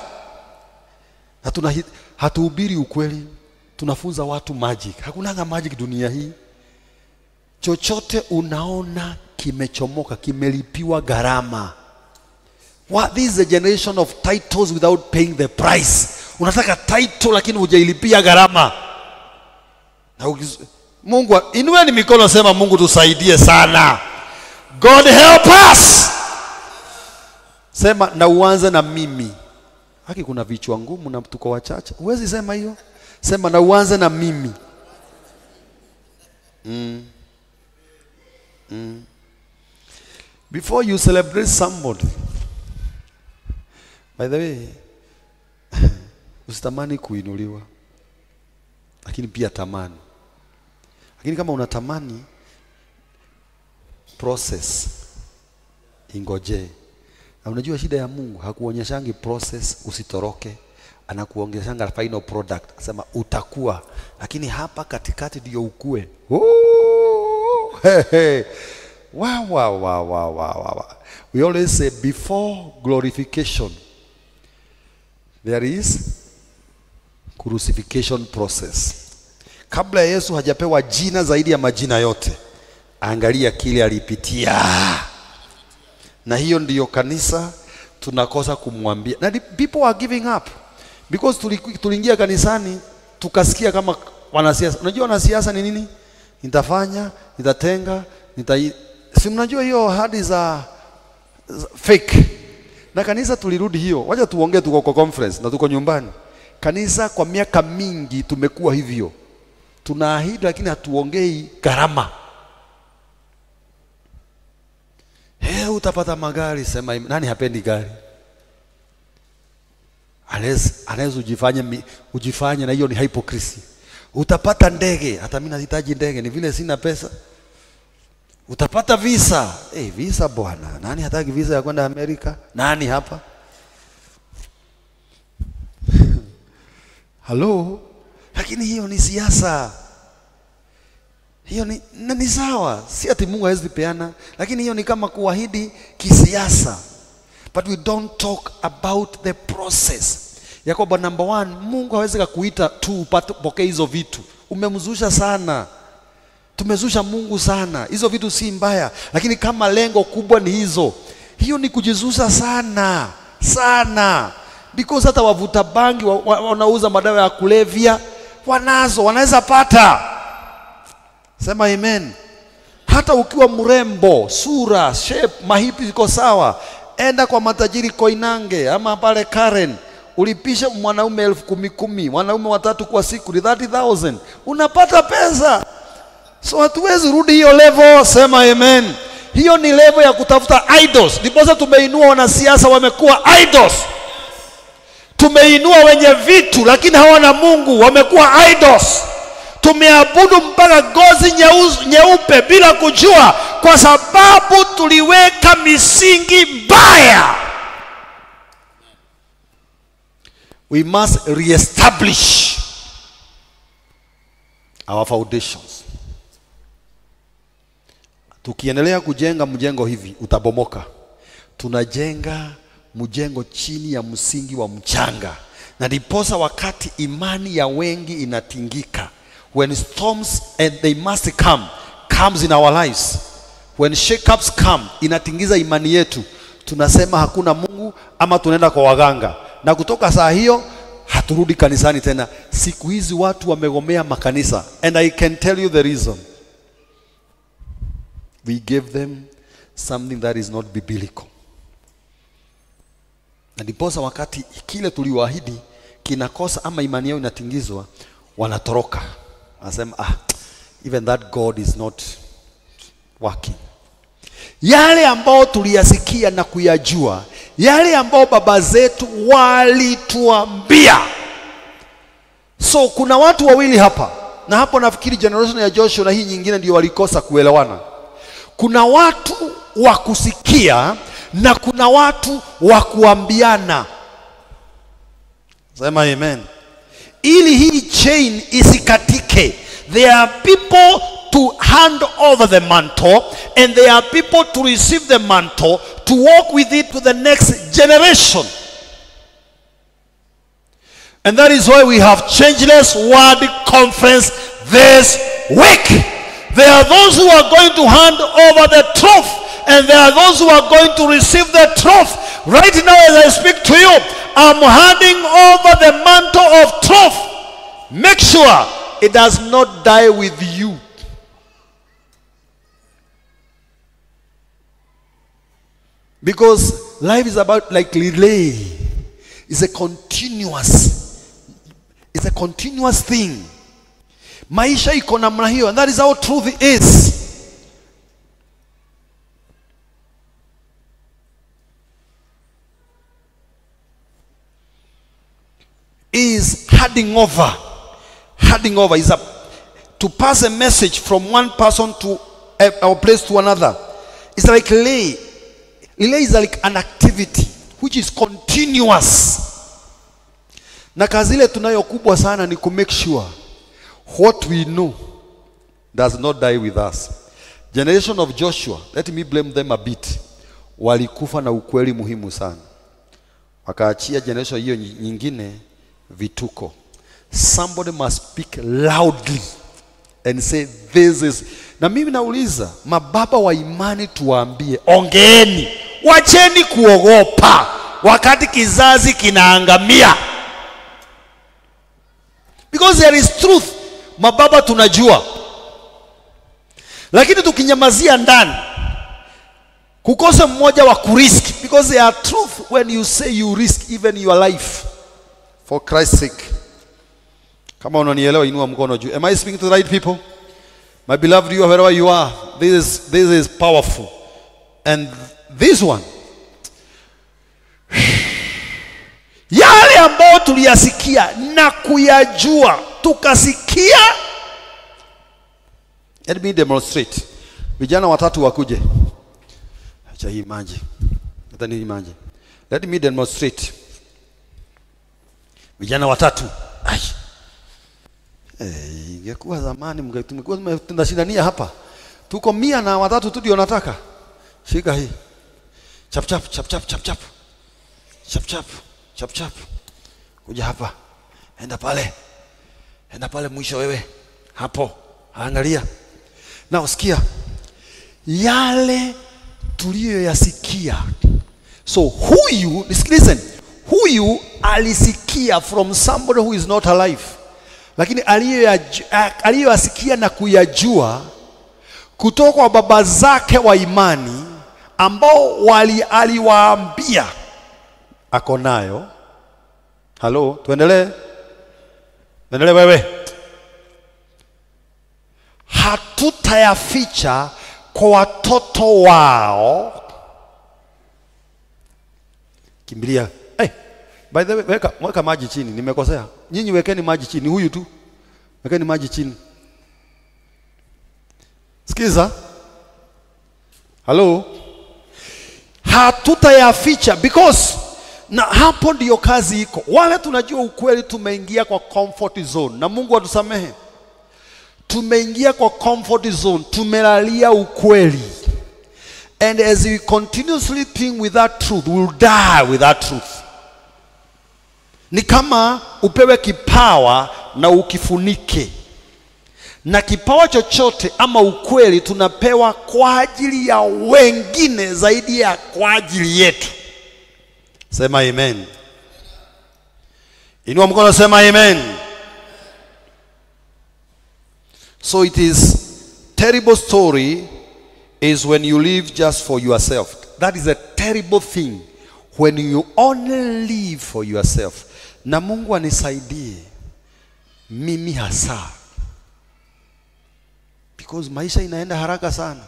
Hatuhubiri ukweli. Tunafunza watu magic. Hakunanga magic dunia hii. Chochote unaona kimechomoka, kimelipiwa gharama. This is a generation of titles without paying the price. Unataka title lakini hujailipia gharama. Mungu, inueni mikono sema Mungu tusaidie sana. God help us. Sema na uanze na mimi. Haki kuna vichwa ngumu na tuko wachache. Huwezi sema hiyo. Sema na uanze na mimi. Before you celebrate somebody, by the way, usitamani kuinuliwa, lakini pia tamani. Lakini kama unatamani, process ingoje. Na unajua shida ya Mungu, hakuonyeshangi process usitoroke, anakuongeshanga final product. Asema utakuwa, lakini hapa katikati ndio ukue. Wow. We always say before glorification there is crucifixion process. Kabla Yesu hajapewa jina zaidi ya majina yote, angalia kile alipitia. Na hiyo ndiyo kanisa tunakosa kumwambia. Na people are giving up. Because tuliingia kanisani tukasikia kama wanasiasa. Unajua wanasiasa ni nini? Nitafanya, nitatenga, si mnajua hiyo ahadi za fake. Na kanisa tulirudi hiyo. Wacha tuongee, tuko kwa conference na tuko nyumbani. Kanisa kwa miaka mingi tumekuwa hivyo. Tunaahidi lakini hatuongei gharama. Utapata magari, sema nani hapendi gari? Anaweza ujifanye na hiyo ni hypocrisy. Utapata ndege, hata mimi nahitaji ndege, ni vile sina pesa. Utapata visa. Visa bwana. Nani hataki visa ya kwenda Amerika? Nani hapa? Hello? Lakini hiyo ni siasa. Hiyo ni sawa. Si ati Mungu hawezi peana, lakini hiyo ni kama kuahidi kisiasa. But we don't talk about the process. Ya kwamba number one, Mungu hawezi kukuita tu upokee hizo vitu. Umemzusha sana. Tumezusha Mungu sana. Hizo vitu si mbaya, lakini kama lengo kubwa ni hizo, hiyo ni kujizusha sana. Sana. Because hata wavuta bangi wanauza madawa ya kulevya, wanaweza pata. Sema amen. Hata ukiwa mrembo, sura, shape, mahipi ziko sawa, enda kwa matajiri Koinange ama pale Karen, ulipisha mwanaume 10,000, wanaume 3 kwa siku, 30,000, unapata pesa. So hatuwezi rudi hiyo level. Sema amen. Hiyo ni level ya kutafuta idols. Ndiposa tumeinua wanasiasa wamekuwa idols. Tumeinua wenye vitu lakini hawana Mungu, wamekuwa idols. Tumeabudu mpaka ngozi nyeupe bila kujua, kwa sababu tuliweka misingi mbaya. We must reestablish our foundations. Tukiendelea kujenga mjengo hivi utabomoka. Tunajenga mjengo chini ya msingi wa mchanga. Na ndiposa wakati imani ya wengi inatingika, when storms and they must comes in our lives, when shakeups come, inatingiza imani yetu, tunasema hakuna Mungu ama tunaenda kwa waganga. Na kutoka saa hiyo haturudi kanisani tena. Siku hizi watu wamegomea makanisa, and I can tell you the reason. We gave them something that is not biblical. Na ndiposa wakati kile tuliwaahidi kinakosa ama imani yao inatingizwa, wanatoroka. Wanasema even that God is not working. Yale ambao tuliyasikia na kuyajua, yale ambao baba zetu walituambia. So kuna watu wawili hapa, na hapo nafikiri generation ya Joshua na hii nyingine ndio walikosa kuelewana. Kuna watu wa kusikia na kuna watu wa kuambiana. Sema amen. Ili hii chain isikatike, there are people to hand over the mantle, and there are people to receive the mantle, to walk with it to the next generation. And that is why we have Changeless Word Conference this week. There are those who are going to hand over the truth, and there are those who are going to receive the truth. Right now as I speak to you, I'm handing over the mantle of truth. Make sure it does not die with you. Because life is about like relay. It's a continuous thing. Maisha iko namna hiyo, and that is how truth is handing over. Handing over is to pass a message from one person to a place to another. It's like relay. Relay is like an activity which is continuous. Na kazi ile tunayo kubwa sana ni to make sure what we know does not die with us. Generation of Joshua, let me blame them a bit. Walikufa na ukweli muhimu sana. Wakaachia generation hiyo nyingine vituko. somebody must speak loudly and say this is. Na mimi nauliza mababa wa imani tuwaambie, ongeeni, wacheni kuogopa wakati kizazi kinaangamia. Because there is truth. Mababa tunajua. Lakini tukinyamazia ndani, kukosa mmoja wa kurisk. Because there are truth when you say you risk even your life for Christ's sake. Kama unanielewa inua mkono juu. Am I speaking to the right people? My beloved, you wherever you are, this is powerful. And this one, yale ambayo tuliyasikia na kuyajua, tukasikia. Let me demonstrate. Vijana watatu wakuje. Acha hii maji. Nadhani hii maji. Let me demonstrate. Vijana watatu. Ai. Ingekuwa zamani tumekuwa tunashindania hapa. Tuko 100 na watatu tu ndio nataka. Shika hii. Chap chap chap chap chap chap. Chap chap chap chap. Kuja hapa. Enda pale mwisho wewe. Hapo. Angalia. Na usikia yale tuliyoyasikia. So huyu, listen, huyu alisikia from somebody who is not alive. Lakini aliyoyasikia na kuyajua kutoka kwa baba zake wa imani ambao aliwaambia ako nayo. Halo, tuendelee. Tuendelee wewe. Hatutayaficha kwa watoto wao. Kimbilia. Hey, by the way, weka maji chini. Nimekosea. Nyinyi wekeni maji chini. Huyu tu. Wekeni maji chini. Sikiza. Hello. Hatutayaficha because na hapo ndio kazi iko. Wale tunajua ukweli tumeingia kwa comfort zone. Na Mungu atusamehe. Tumeingia kwa comfort zone. Tumelalia ukweli. And as we continuously think with that truth, we'll die with that truth. Ni kama upewe kipawa na ukifunike. Na kipawa chochote ama ukweli tunapewa kwa ajili ya wengine zaidi ya kwa ajili yetu. Sema amen. Inua mkono sema amen. So it is terrible story is when you live just for yourself. That is a terrible thing when you only live for yourself. Na Mungu anisaidie mimi hasa. Because maisha inaenda haraka sana.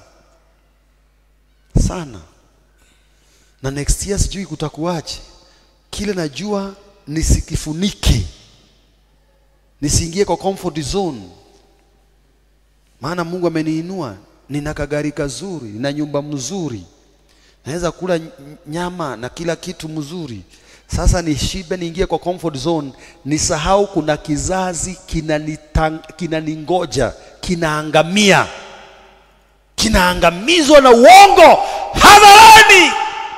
Sana. Na next year sijui kutakuaje. Kile najua nisikifunike. Nisiingie kwa comfort zone. Maana Mungu ameniinua, nina kagari kazuri, nina nyumba mzuri. Naweza kula nyama na kila kitu mzuri. Sasa nishibe niingie kwa comfort zone, nisahau kuna kizazi kinaningoja, kinaangamia. Kinaangamizwa na uongo hadharani.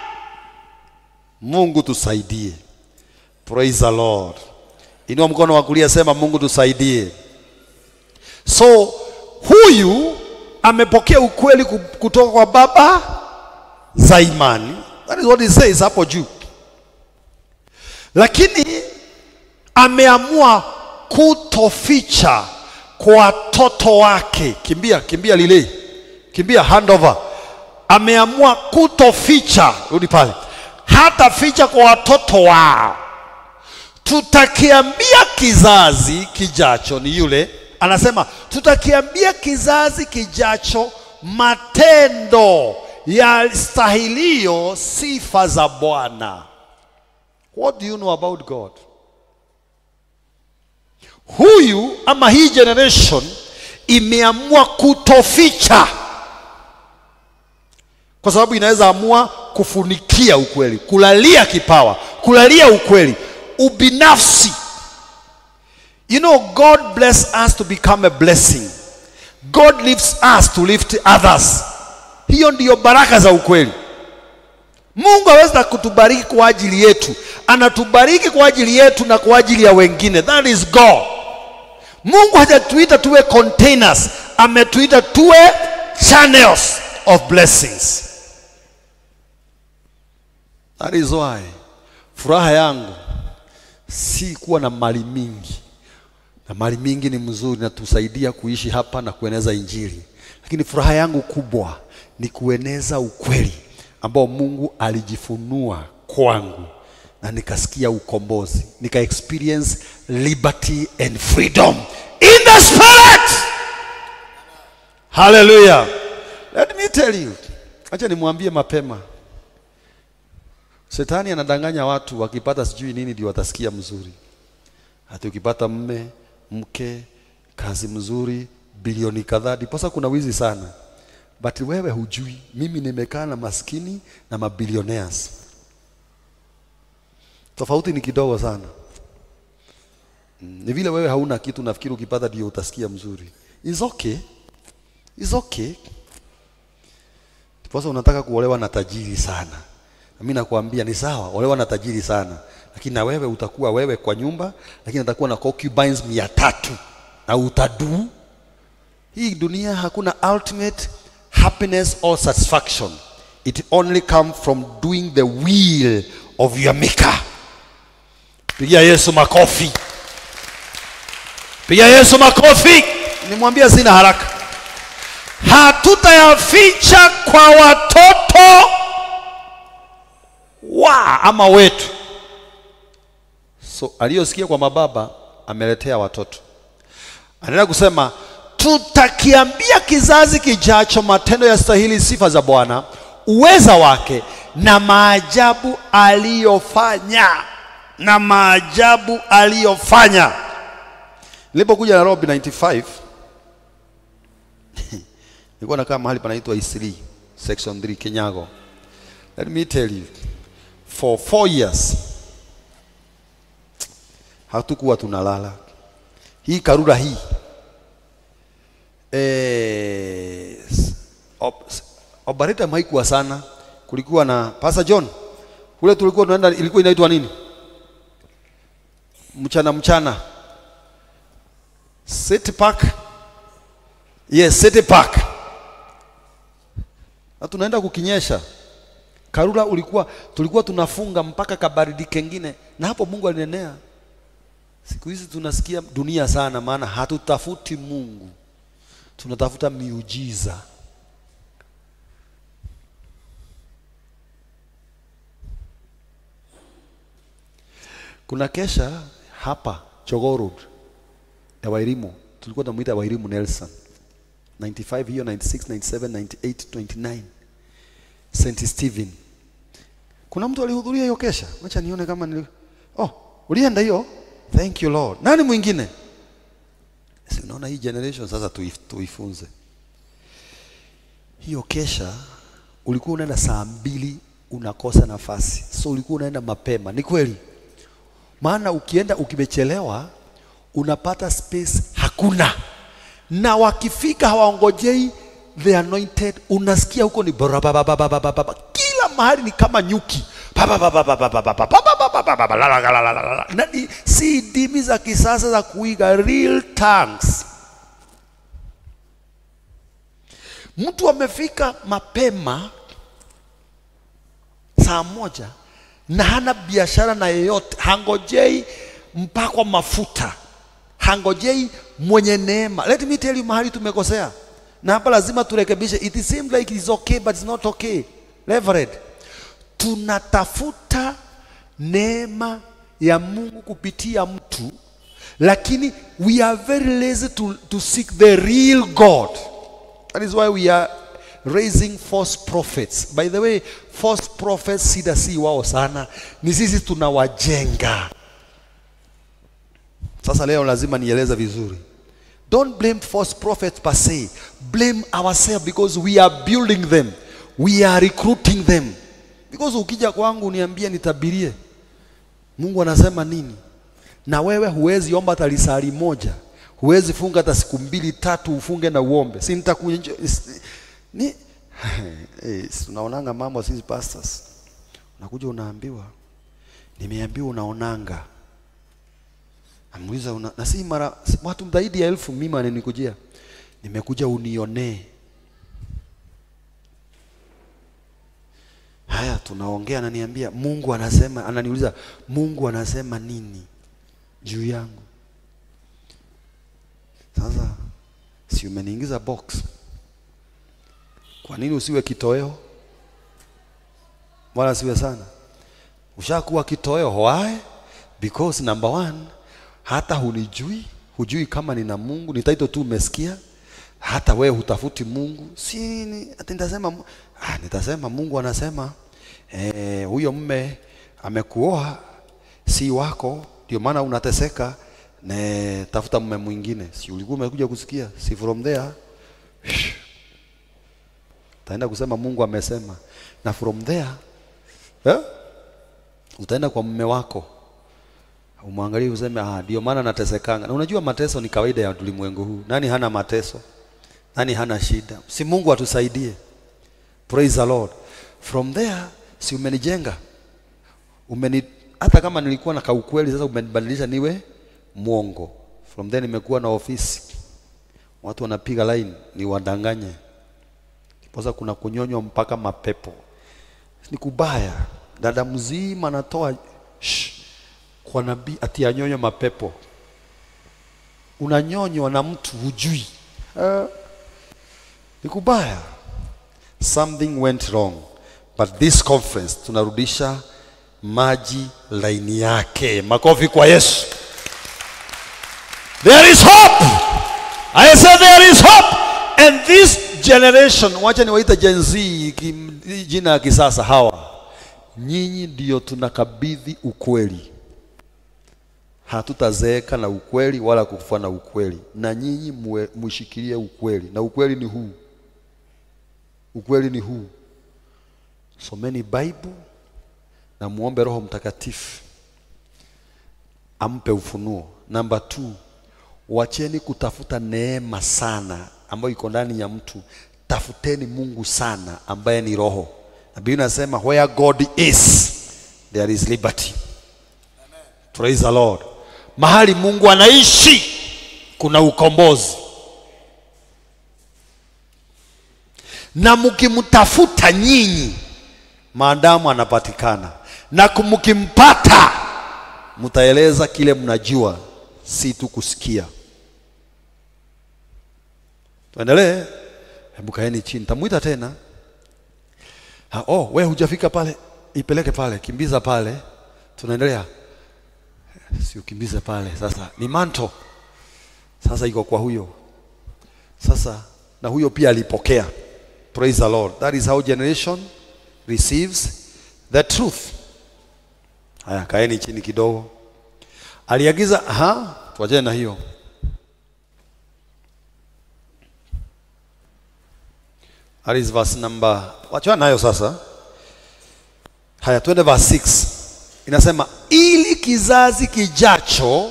Mungu tusaidie. Praise the Lord. Inua mkono wa kulia sema Mungu tusaidie. So huyu amepokea ukweli kutoka kwa baba za imani. That is what he says hapo juu. Lakini ameamua kutoficha kwa watoto wake. Kimbia lile. Kimbia handover. Ameamua kutoficha. Rudi pale. Hata ficha kwa watoto wao. Tutakiambia kizazi kijacho ni yule. Anasema tutakiambia kizazi kijacho matendo ya stahilio sifa za Bwana. What do you know about God? Huyu ama hii generation imeamua kutoficha. Kwa sababu inaweza amua kufunikia ukweli, kulalia kipawa, kulalia ukweli, ubinafsi. You know, God bless us to become a blessing. God lifts us to lift others. Hiyo ndiyo baraka za ukweli. Mungu hawezi kutubariki kwa ajili yetu. Anatubariki kwa ajili yetu na kwa ajili ya wengine. That is God. Mungu hajatuita tuwe containers, ametuita tuwe channels of blessings. That is why furaha yangu si kuwa na mali mingi. Na mali mingi ni mzuri na tusaidia kuishi hapa na kueneza injili. Lakini furaha yangu kubwa ni kueneza ukweli ambao Mungu alijifunua kwangu, na nikasikia ukombozi, nika experience liberty and freedom in the spirit. Hallelujah. Let me tell you, acha nimwambie mapema, Shetani anadanganya watu wakipata sijui nini ndio watasikia mzuri. Hata ukipata mke, kazi mzuri, bilioni kadhaa, ndiposa kuna wizi sana. But wewe hujui, mimi nimekaa na maskini na mabilionaires. Tofauti ni kidogo sana. Ni vile wewe hauna kitu, nafikiri ukipata ndio utasikia mzuri. It's okay. It's okay. Ndiposa unataka kuolewa na tajiri sana. Mimi nakwambia ni sawa, olewa na tajiri sana. Lakini na wewe utakuwa wewe kwa nyumba, lakini atakuwa na concubines 300 na utadu. Hii dunia hakuna ultimate happiness or satisfaction. It only comes from doing the will of your maker. Pigia Yesu makofi. Pigia Yesu makofi. Nimwambia sina haraka. Hatutayaficha kwa watoto ama wetu. So aliyosikia kwa mababa ameletea watoto. Anaenda kusema tutakiambia kizazi kijacho matendo ya stahili sifa za Bwana, uweza wake na maajabu aliyofanya. Na maajabu aliyofanya. Nilipokuja Nairobi 95, nilikuwa nakaa mahali panaitwa Isili section 3 Kenyago. Let me tell you, for 4 years hatukuwa tunalala. Hii Karura hii operator haikuwa sana. Kulikuwa na Pastor John. Kule tulikuwa tunaenda, ilikuwa inaitwa nini? Mchana City Park. Yes, City Park. Na tunaenda kukinyesha. Karura tulikuwa tunafunga mpaka kabaridi kengine, na hapo Mungu alinenea. Siku hizi tunasikia dunia sana, maana hatutafuti Mungu, tunatafuta miujiza. Kuna kesha hapa Jogoo Road ya Wairimu, tulikuwa tunamuita Wairimu Nelson. 95 hiyo, 96, 97, 98, 29 St. Stephen. Kuna mtu alihudhuria hiyo kesha? Acha nione kama ulienda hiyo? Thank you Lord. Nani mwingine? Si unaona hii generation sasa tuifunze. Hiyo kesha ulikuwa unaenda saa 2 unakosa nafasi. So ulikuwa unaenda mapema. Ni kweli? Maana ukienda ukimechelewa unapata space hakuna. Na wakifika hawaongojei the anointed, unasikia huko ni kila mahali ni kama nyuki. Nani si dimi za kisasa za kuiga, real tongues. Mtu amefika mapema saa 1 na hana biashara na yeyote, hangojei mpakwa mafuta, hangojei mwenye neema. Let me tell you mahali tumekosea, na hapa lazima turekebishe. It seems like it's okay but it's not okay. Reverend, tunatafuta neema ya Mungu kupitia mtu, lakini we are very lazy to seek the real God. That is why we are raising false prophets. By the way, false prophets si wao sana, ni sisi tunawajenga. Sasa leo lazima nieleza vizuri. Don't blame false prophets per se. Blame ourselves because we are building them. We are recruiting them. Because ukija kwangu uniambia nitabirie, Mungu anasema nini? Na wewe huwezi omba hata lisali moja. Huwezi funga hata siku 2 3 ufunge na uombe. Si nitakuenjoy ni unaonanga mambo sisi pastors. Unakuja unaambiwa, nimeambiwa unaonanga. Amuuliza na si mara watu zaidi ya 1000 mimi ananikujia. Nimekuja unionee. Haya tunaongea, ananiambia Mungu anasema, ananiuliza Mungu anasema nini juu yangu? Sasa si umeniingiza box. Kwa nini usiwe kitoweo? Wala siwe sana. Ushakuwa kitoweo. Why? Because number 1, hata hujui kama nina Mungu, ni title tu umesikia. Hata wewe hutafuti Mungu. Si nitasema Mungu anasema huyo mume amekuoa si wako, ndio maana unateseka, na tafuta mume mwingine. Si ulikuwa umekuja kusikia? Si from there utaenda kusema Mungu amesema, na from there utaenda kwa mume wako umwangalie useme ndio maana natesekanga. Na unajua mateso ni kawaida ya ulimwengu huu. Nani hana mateso? Nani hana shida? Si Mungu atusaidie. Praise the Lord. From there si umenijenga. Hata kama nilikuwa na kaukweli, sasa umenibadilisha niwe mwongo. From there nimekuwa na ofisi. Watu wanapiga line ni wadanganye. Kiposa kuna kunyonywa mpaka mapepo. Ni kubaya. Dada mzima anatoa kwa nabii ati anyonyo mapepo. Unanyonywa na mtu hujui. Ni kubaya. Something went wrong. But this conference tunarudisha maji laini yake. Makofi kwa Yesu. There is hope. I said there is hope. And this generation, wacha niwaita Gen Z, jina ya kisasa hawa. Nyinyi ndio tunakabidhi ukweli. Hatutazeeka na ukweli wala kufa na ukweli. Na nyinyi mushikilie ukweli. Na ukweli ni huu. Ukweli ni huu. Someni Bible na muombe Roho Mtakatifu ampe ufunuo. Number 2, wacheni kutafuta neema sana ambayo iko ndani ya mtu. Tafuteni Mungu sana ambaye ni Roho. Na Biblia inasema where God is there is liberty. Amen. Praise the Lord. Mahali Mungu anaishi kuna ukombozi. Na mkimtafuta nyinyi maadamu anapatikana, na mkimpata mtaeleza kile mnajua, si tu kusikia. Tuendelee. Hebu kaeni chini. Tamuita tena. Wewe hujafika pale, ipeleke pale, kimbiza pale. Tunaendelea. Si ukimbize pale. Sasa ni manto. Sasa iko kwa huyo. Sasa na huyo pia alipokea. Praise the Lord. That is how generation receives the truth. Haya, kaeni chini kidogo. Aliagiza, tuachane na hiyo. That is verse number, wachana nayo sasa. Haya, twende verse 6. Inasema, ili kizazi kijacho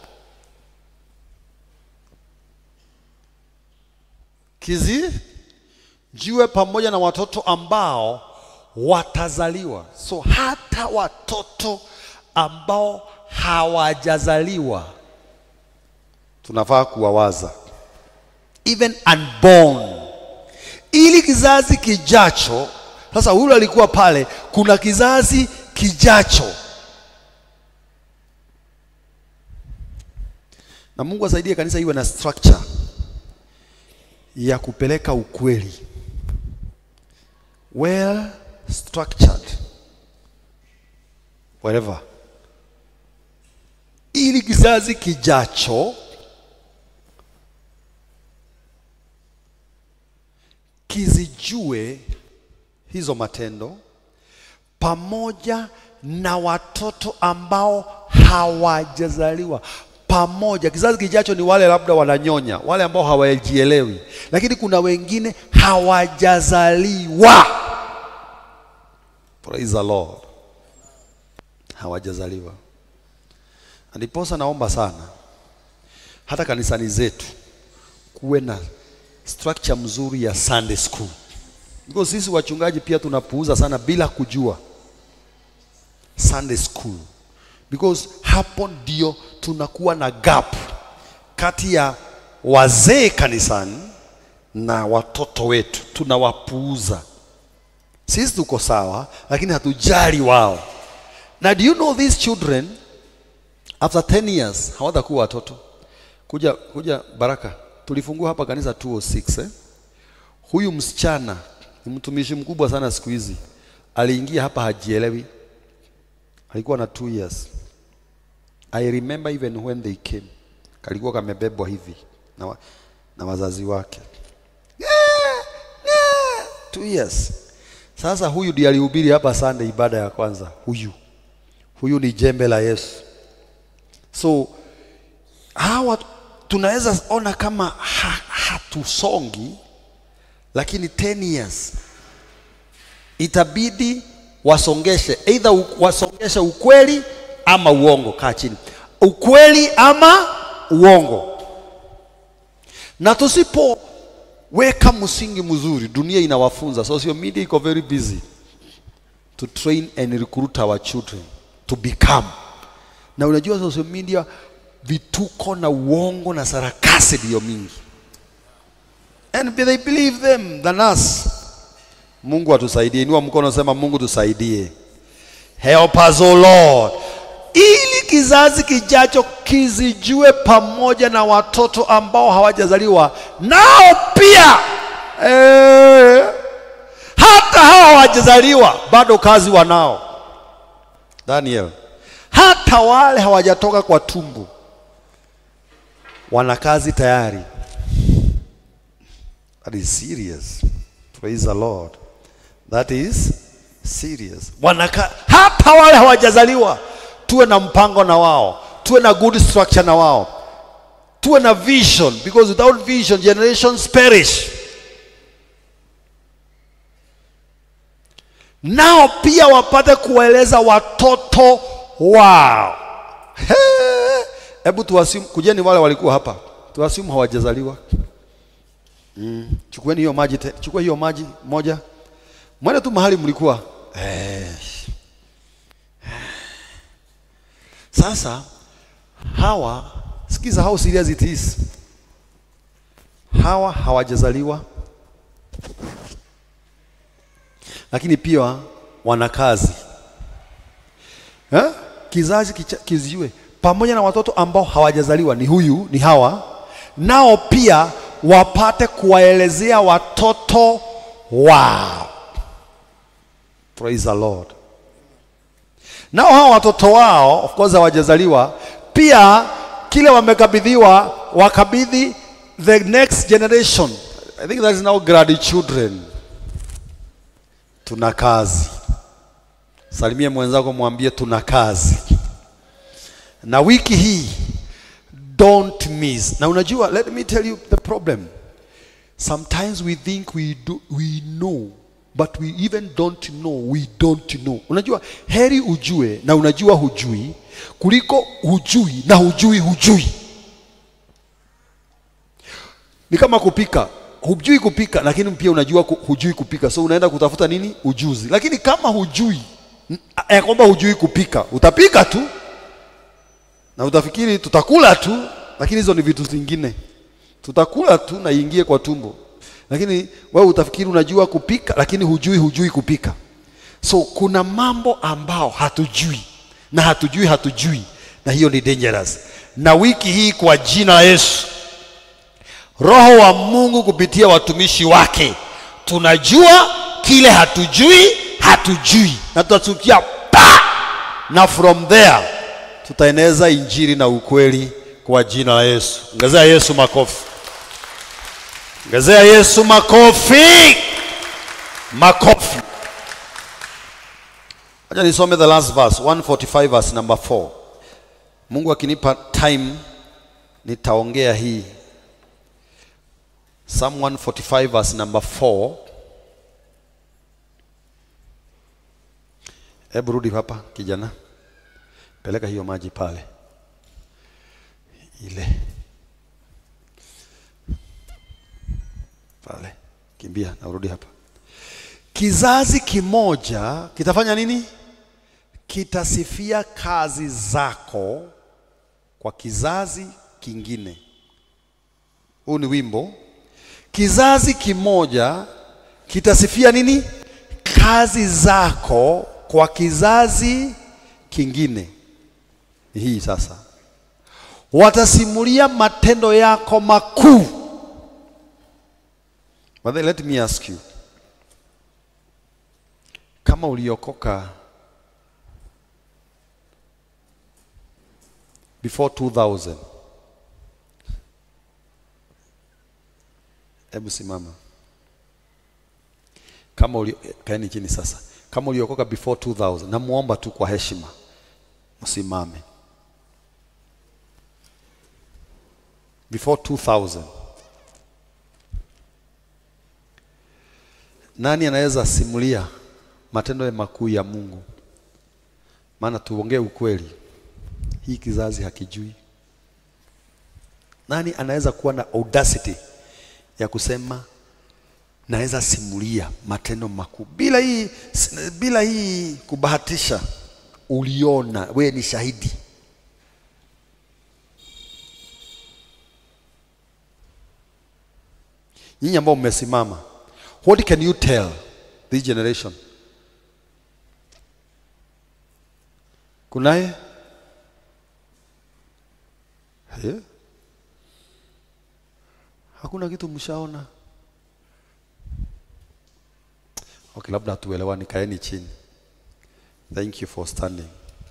jiwe pamoja na watoto ambao watazaliwa. So hata watoto ambao hawajazaliwa tunafaa kuwawaza. Even unborn. Ili kizazi kijacho. Sasa huyu alikuwa pale, kuna kizazi kijacho. Na Mungu asaidie kanisa iwe na structure ya kupeleka ukweli. Well structured. Whatever. Ili kizazi kijacho kizijue hizo matendo pamoja na watoto ambao hawajazaliwa. Pamoja. Kizazi kijacho ni wale labda wananyonya, wale ambao hawajielewi. Lakini kuna wengine hawajazaliwa. Praise the Lord. Hawajazaliwa. Ndiposa naomba sana hata kanisani zetu kuwe na structure mzuri ya Sunday school. Because sisi wachungaji pia tunapuuza sana bila kujua. Sunday school Because hapo ndio tunakuwa na gap kati ya wazee kanisani na watoto wetu. Tunawapuuza. Sisi tuko sawa, lakini hatujali wao. Now do you know these children after 10 years hawatakuwa watoto? Kuja Baraka, tulifungua hapa kanisa 206 Huyu msichana ni mtumishi mkubwa sana siku hizi. Aliingia hapa hajielewi. Alikuwa na 2 years. I remember even when they came. Kalikuwa kamebebwa hivi na wazazi wake. 2 years. Sasa huyu ndiye alihubiri hapa Sunday ibada ya kwanza. Huyu ni jembe la Yesu. So hawa tunaweza ona kama hatusongi, lakini 10 years itabidi wasongeshe, either wasongeshe ukweli ama uongo. Kaa chini, ukweli ama uongo. Na tusipo weka msingi mzuri, dunia inawafunza. Social media iko very busy to train and recruit our children to become. Na unajua social media vituko na uongo na sarakasi ndio mingi, and they believe them than us. Mungu atusaidie. Inua mkono, sema Mungu tusaidie. Help us, O Lord, ili kizazi kijacho kizijue pamoja na watoto ambao hawajazaliwa nao pia. Hata hawa hawajazaliwa bado kazi wanao. Daniel, hata wale hawajatoka kwa tumbo wana kazi tayari. That is serious. Praise the Lord. That is serious. Hata wale hawajazaliwa, tuwe na mpango na wao, tuwe na good structure na wao, tuwe na vision, because without vision generations perish. Nao pia wapate kueleza watoto wao. Hebu tuwasimu, kujeni wale walikuwa hapa, tuwasimu hawajazaliwa. Chukueni hiyo maji, chukua hiyo maji moja. Mwende tu mahali mlikuwa. Sasa hawa, sikiza how serious it is. Hawa hawajazaliwa, lakini pia wana kazi. Kizazi kizijue pamoja na watoto ambao hawajazaliwa ni hawa, nao pia wapate kuwaelezea watoto wao. Praise the Lord. Nao hawa watoto wao, of course hawajazaliwa, pia kile wamekabidhiwa wakabidhi the next generation. I think that is now grandchildren. Tuna kazi. Salimie mwenzako, mwambie tuna kazi. Na wiki hii don't miss. Na unajua, let me tell you the problem. Sometimes we think we know, but we even don't know we don't know. Unajua, heri ujue na unajua hujui kuliko hujui na hujui. Ni kama kupika. Hujui kupika lakini pia unajua hujui kupika. So unaenda kutafuta nini? Ujuzi. Lakini kama hujui, kwamba hujui kupika, utapika tu na utafikiri tutakula tu, lakini hizo ni vitu zingine. Tutakula tu na iingie kwa tumbo, lakini wewe utafikiri unajua kupika, lakini hujui kupika. So kuna mambo ambao hatujui na hatujui, na hiyo ni dangerous. Na wiki hii kwa jina la Yesu, Roho wa Mungu kupitia watumishi wake, tunajua kile hatujui, na tutatukia na from there tutaeneza injili na ukweli kwa jina la Yesu. Ongezea Yesu makofi. Ongezea Yesu makofi. Makofi. Acha nisome the last verse, 145 verse number 4. Mungu akinipa time nitaongea hii. Psalm 145 verse number 4. Hebu rudi hapa kijana. Peleka hiyo maji pale. Ile. Pale. Kimbia na urudi hapa. Kizazi kimoja kitafanya nini? kitasifia kazi zako kwa kizazi kingine. Huu ni wimbo. Kizazi kimoja kitasifia nini? Kazi zako kwa kizazi kingine. Hii sasa. Watasimulia matendo yako makuu. But then let me ask you. Kama uliokoka before 2000. Hebu simama. Kaeni chini sasa. Kama uliokoka before 2000, namuomba tu kwa heshima msimame. Before 2000. Nani anaweza simulia matendo ya makuu ya Mungu? Maana tuongee ukweli, hii kizazi hakijui. Nani anaweza kuwa na audacity ya kusema naweza simulia matendo makuu bila hii kubahatisha? Uliona, wewe ni shahidi. Nyinyi ambao mmesimama, what can you tell this generation? Kunaye? Hakuna kitu mshaona? Okay, labda tuelewani, kaeni chini. Thank you for standing.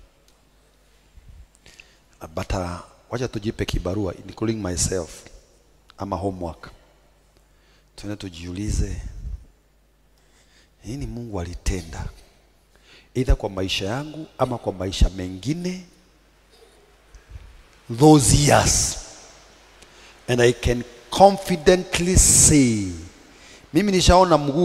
But wacha tujipe kibarua, including myself, ama homework. Tuende tujiulize, nini Mungu alitenda either kwa maisha yangu ama kwa maisha mengine those years, and I can confidently say, mimi nishaona mguu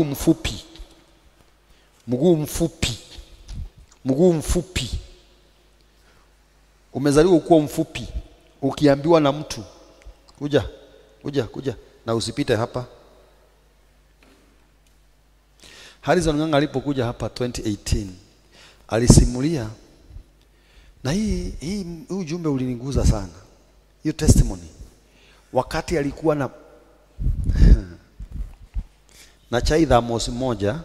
mfupi. Umezaliwa ukuwa mfupi, ukiambiwa na mtu kuja na usipite hapa. Harrison Nganga alipokuja hapa 2018 alisimulia, na hii ujumbe uliniguza sana, hiyo testimony. Wakati alikuwa na chai dhamos moja,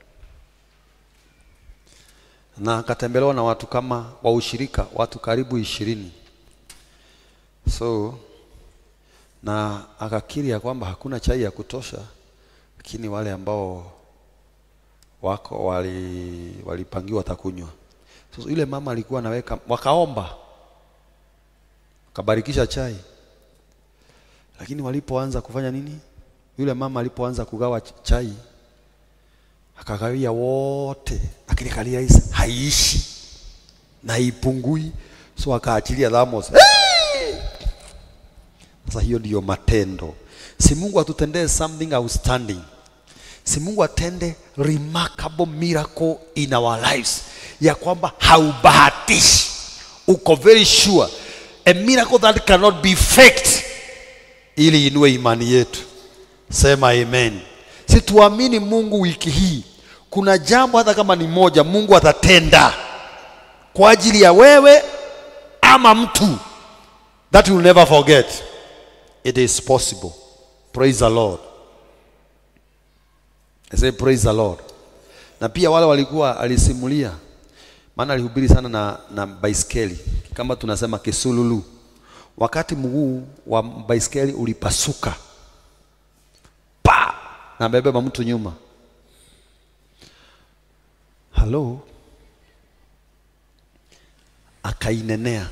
na akatembelewa na watu kama wa ushirika, watu karibu 20. So na akakiri ya kwamba hakuna chai ya kutosha, lakini wale ambao wako walipangiwa watakunywa. So yule mama alikuwa anaweka, wakaomba, kabarikisha chai. Lakini walipoanza kufanya nini? Yule mama alipoanza kugawa chai, akagawia wote, lakini kalia haiishi na haipungui, so akaachilia dhamos. Sasa hiyo ndio matendo. Si Mungu atutendee something outstanding. Si Mungu atende remarkable miracle in our lives, ya kwamba haubahatishi, uko very sure, a miracle that cannot be faked, ili inue imani yetu. Sema amen. Si tuamini Mungu wiki hii kuna jambo hata kama ni moja Mungu atatenda kwa ajili ya wewe ama mtu, that you will never forget. It is possible. Praise the Lord. I say praise the Lord. Na pia wale walikuwa alisimulia, maana alihubiri sana na baiskeli, kama tunasema kisululu. Wakati mguu wa baiskeli ulipasuka, na bebeba mtu nyuma. Hello. Akainenea.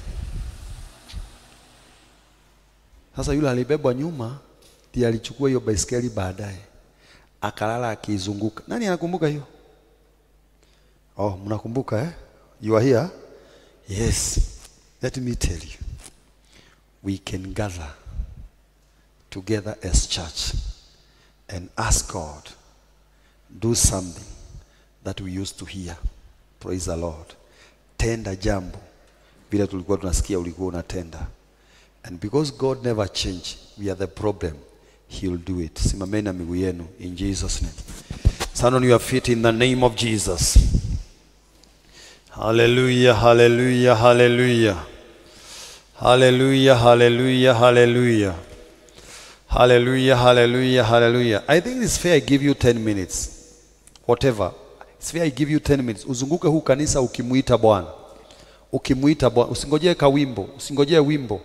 Sasa yule alibebwa nyuma ndiye alichukua hiyo baiskeli baadaye, akalala akizunguka. Nani anakumbuka hiyo? Oh, mnakumbuka eh? You are here? Yes. Let me tell you. We can gather together as church and ask God, do something that we used to hear. Praise the Lord. Tenda jambo vile tulikuwa tunasikia ulikuwa unatenda. And because God never changed, we are the problem. He will do it. Simameni na miguu yenu in Jesus' name. Stand on your feet in the name of Jesus. Hallelujah, hallelujah, hallelujah. Hallelujah, hallelujah, hallelujah. Hallelujah, hallelujah, hallelujah. I think it's fair I give you 10 minutes. Whatever. It's fair I give you 10 minutes. Uzunguke huu kanisa ukimuita Bwana. Ukimuita Bwana. Usingojee kawimbo. Usingojee wimbo.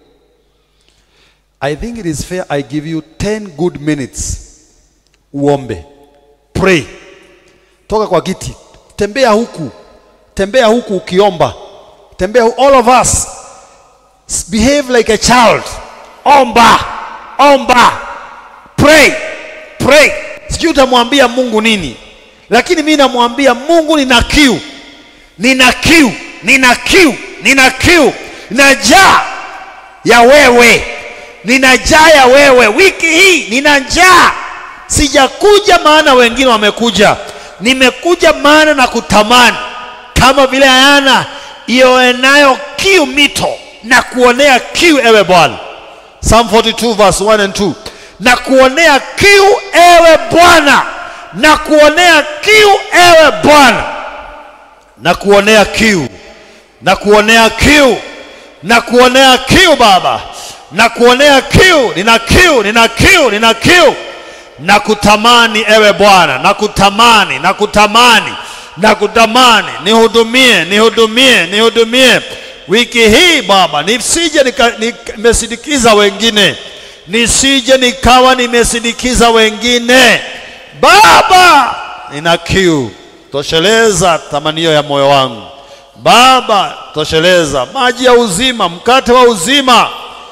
I think it is fair I give you 10 good minutes. Uombe. Pray. Toka kwa kiti. Tembea huku. Tembea huku ukiomba. Tembea huku. All of us. Behave like a child. Omba. Omba. Pray. Pray. Sijui utamwambia Mungu nini. Lakini mimi namwambia Mungu nina kiu. Nina kiu. Nina kiu. Nina kiu. Ninajaa ya wewe. Ninajaa ya wewe. Wiki hii nina njaa. Sijakuja maana wengine wamekuja. Nimekuja maana na kutamani. Kama vile Ayana ioenayo kiu mito na kuonea kiu ewe Bwana. Psalm 42 verse 1 and 2. Na kuonea kiu ewe Bwana. Na kuonea kiu ewe Bwana. Na kuonea kiu. Na kuonea kiu. Na kuonea kiu Baba. Na kuonea kiu. Nina kiu. Nina kiu. Nina kiu. Na kutamani ewe Bwana. Na kutamani. Na kutamani. Na kutamani. Nihudumie. Nihudumie. Nihudumie. Wiki hii Baba. Nisije nimesindikiza wengine. Nisije nikawa nimesindikiza wengine. Baba. Nina kiu. Tosheleza tamanio ya moyo wangu. Baba. Tosheleza maji ya uzima. Mkate wa uzima.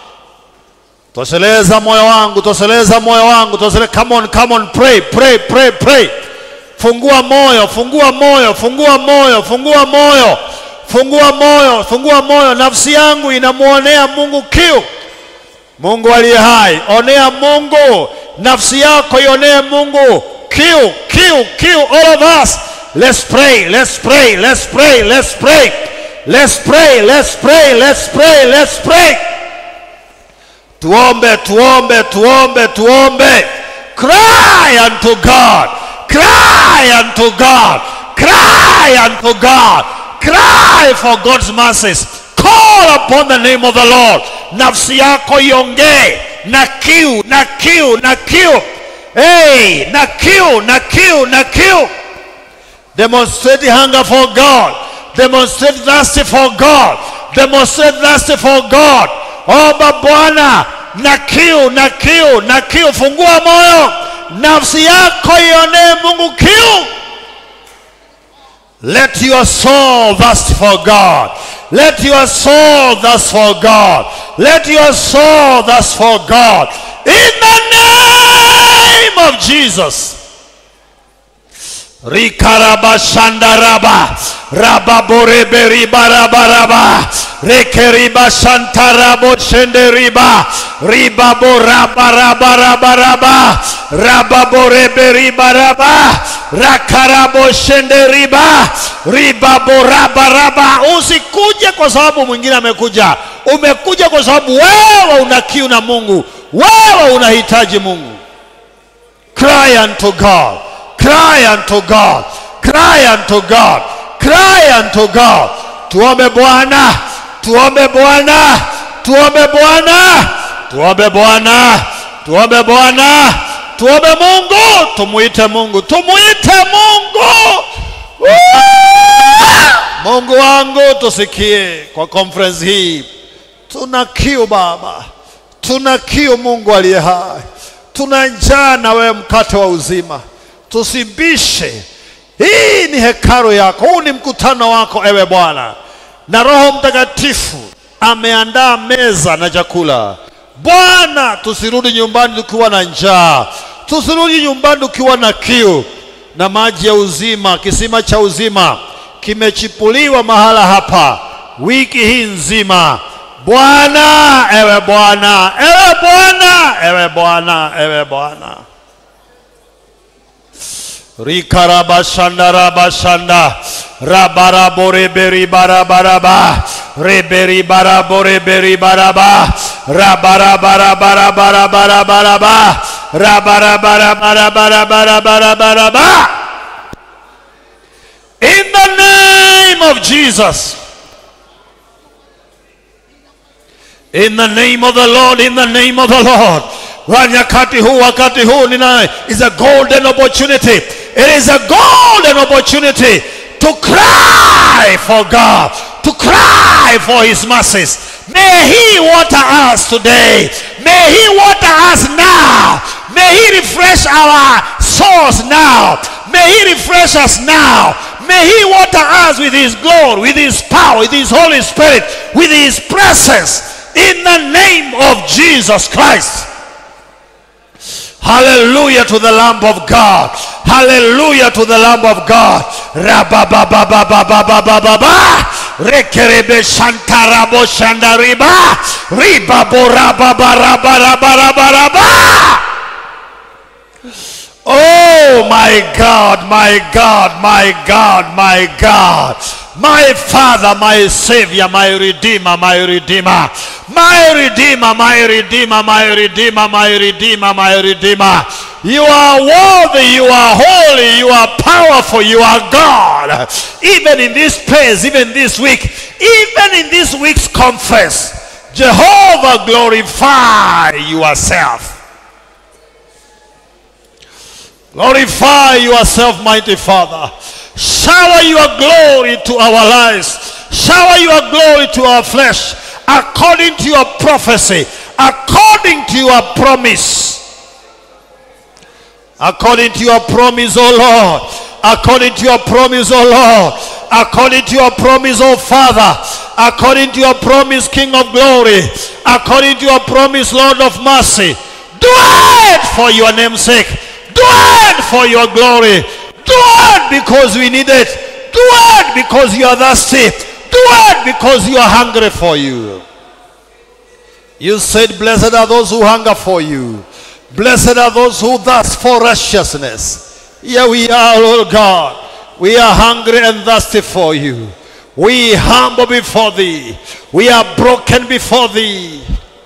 Tosheleza moyo wangu. Tosheleza moyo wangu. Tosheleza. Come on, come on. Pray, pray, pray, pray. Fungua moyo, fungua moyo, fungua moyo, fungua moyo. Fungua moyo, fungua moyo. Nafsi yangu inamuonea Mungu kiu. Mungu aliye hai, onea Mungu. Nafsi yako ionee Mungu kiu, kiu, kiu. All of us. Let's pray, let's pray, let's pray, let's pray. Let's pray, let's pray, let's pray, let's pray. Tuombe, tuombe, tuombe, tuombe. Cry unto God. Cry unto God. Cry unto God. Cry for God's mercies. Call upon the name of the Lord. Nafsi yako iongee na kiu, na kiu, na kiu. Hey, na kiu, na kiu, na kiu. Demonstrate hunger for God. Demonstrate thirst for God. Demonstrate thirst for God. Omba Bwana na kiu, na kiu, na kiu. Fungua moyo. Nafsi yako ione Mungu kiu. Let your soul thirst for God. Let your soul thirst for God. Let your soul thirst for God. In the name of Jesus. Rikaraba shandaraba rababore ribarabaraba rekeriba shantarabo shenderiba ribabo rabarabaraba rababore ribaraba rakarabo shenderiba ribabo rabaraba. Usikuje kwa sababu mwingine amekuja. Umekuja kwa sababu wewe una kiu na Mungu. Wewe unahitaji Mungu. Cry unto God. Cry unto God. Cry unto God. Cry unto God. Tuombe Bwana. Tuombe Bwana. Tuombe Bwana. Tuombe Bwana. Tuombe Bwana. Tuombe Mungu. Tumuite Mungu. Tumuite Mungu. Mungu wangu tusikie kwa conference hii. Tuna kiu Baba. Tuna kiu Mungu aliye hai. Tuna njaa na wewe mkate wa uzima. Tusibishe. Hii ni hekalu yako. Huu ni mkutano wako ewe Bwana. Na Roho Mtakatifu ameandaa meza na chakula. Bwana, tusirudi nyumbani tukiwa na njaa. Tusirudi nyumbani tukiwa na kiu. Na maji ya uzima, kisima cha uzima kimechipuliwa mahala hapa wiki hii nzima. Bwana, ewe Bwana, ewe Bwana, ewe Bwana, ewe Bwana. Rikaraba shandaraba shanda rabarabore beri barabaraba reberi barabore beri baraba rabarabarabarabarabaraba rabarabarabarabarabaraba. In the name of Jesus. In the name of the Lord, in the name of the Lord. Wakati huu is a golden opportunity. It is a golden opportunity to cry for God, to cry for his mercies. May he water us today. May he water us now. May he refresh our souls now. May he refresh us now. May he water us with his glory, with his power, with his Holy Spirit, with his presence. In the name of Jesus Christ. Hallelujah to the Lamb of God. Hallelujah to the Lamb of God. Rababababababababa. Rekerebe shantarabo shandariba. Ribaborababarabarabarabaraba. Oh my God, my God, my God, my God. My Father, my Savior, my Redeemer, my Redeemer. My Redeemer, my Redeemer, my Redeemer, my Redeemer, my Redeemer. You are worthy, you are holy, you are powerful, you are God. Even in this place, even this week, even in this week's conference, Jehovah, glorify yourself. Glorify yourself, mighty Father. Shower your glory to our lives. Shower your glory to our flesh. According to your prophecy. According to your promise. According to your promise, O Lord. According to your promise, O Lord. According to your promise, O Father. According to your promise, King of glory. According to your promise, Lord of mercy. Do it for your name's sake. Do it for your glory. Do it because we need it. Do it because you are thirsty. Do it because you are hungry for you. You said, blessed are those who hunger for you. Blessed are those who thirst for righteousness. Here we are, Lord God. We are hungry and thirsty for you. We humble before thee. We are broken before thee.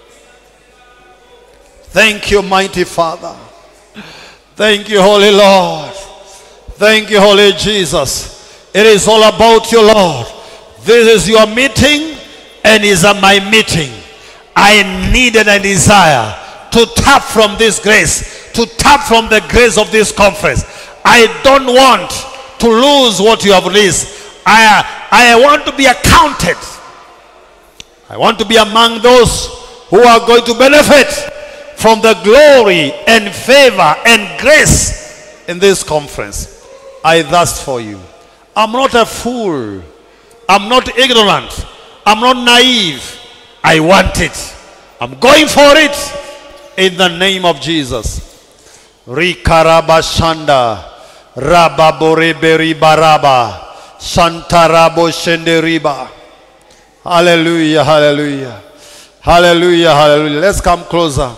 Thank you, mighty Father. Thank you, Holy Lord. Thank you, Holy Jesus. It is all about you, Lord. This is your meeting and is my meeting. I need and I desire to tap from this grace, to tap from the grace of this conference. I don't want to lose what you have released. I want to be accounted. I want to be among those who are going to benefit from the glory and favor and grace in this conference. I thirst for you. I'm not a fool. I'm not ignorant. I'm not naive. I want it. I'm going for it in the name of Jesus. Rikarabashanda Rababoreberi Baraba Santarabo Shenderiba. Hallelujah, hallelujah. Hallelujah, hallelujah. Let's come closer.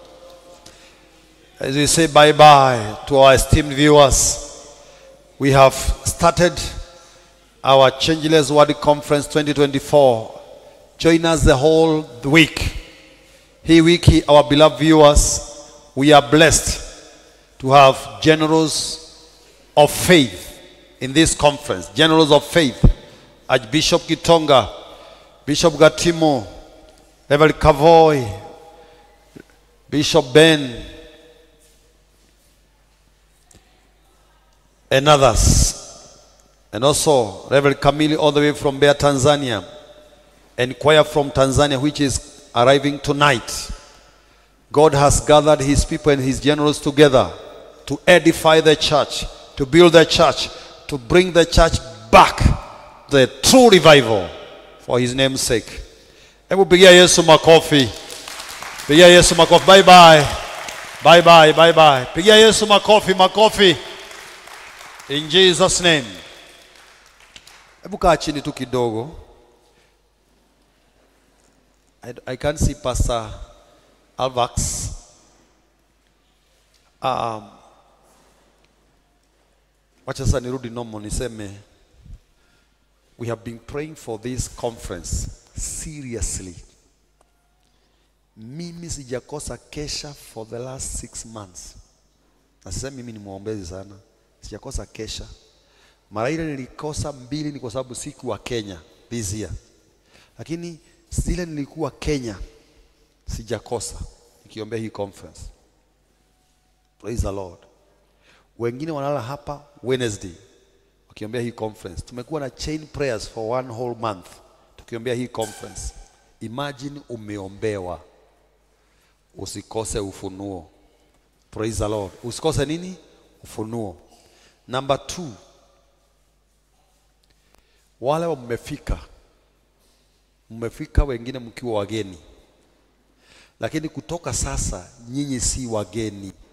As we say bye-bye to our esteemed viewers, we have started our Changeless Word Conference 2024. Join us the whole week. Our beloved viewers, we are blessed to have generals of faith in this conference. Generals of faith. Archbishop Gitonga, Bishop Gatimo, Reverend Kavoy, Bishop Ben, and others. And also Reverend Kamili all the way from Bear, Tanzania. And choir from Tanzania which is arriving tonight. God has gathered his people and his generals together to edify the church, to build the church, to bring the church back to the true revival for his name's sake. Hebu pigia Yesu makofi. Pigia Yesu makofi. Bye bye. Bye bye. Bye bye. Pigia Yesu makofi, makofi. In Jesus' name. Hebu kaa chini tu kidogo. I can't see Pastor Alvax. Wacha sasa nirudi nomo niseme, we have been praying for this conference seriously. Mimi sijakosa kesha for the last 6 months. Na sasa mimi ni muombezi sana. Sijakosa kesha. Mara ile nilikosa 2 ni kwa sababu sikuwa Kenya this year. Lakini zile nilikuwa Kenya sijakosa nikiombea hii conference. Praise the Lord. Wengine wanalala hapa Wednesday wakiombea hii conference. Tumekuwa na chain prayers for 1 whole month tukiombea hii conference. Imagine umeombewa. Usikose ufunuo. Praise the Lord. Usikose nini? Ufunuo. Number 2. Wale wa mmefika wengine mkiwa wageni. Lakini kutoka sasa nyinyi si wageni.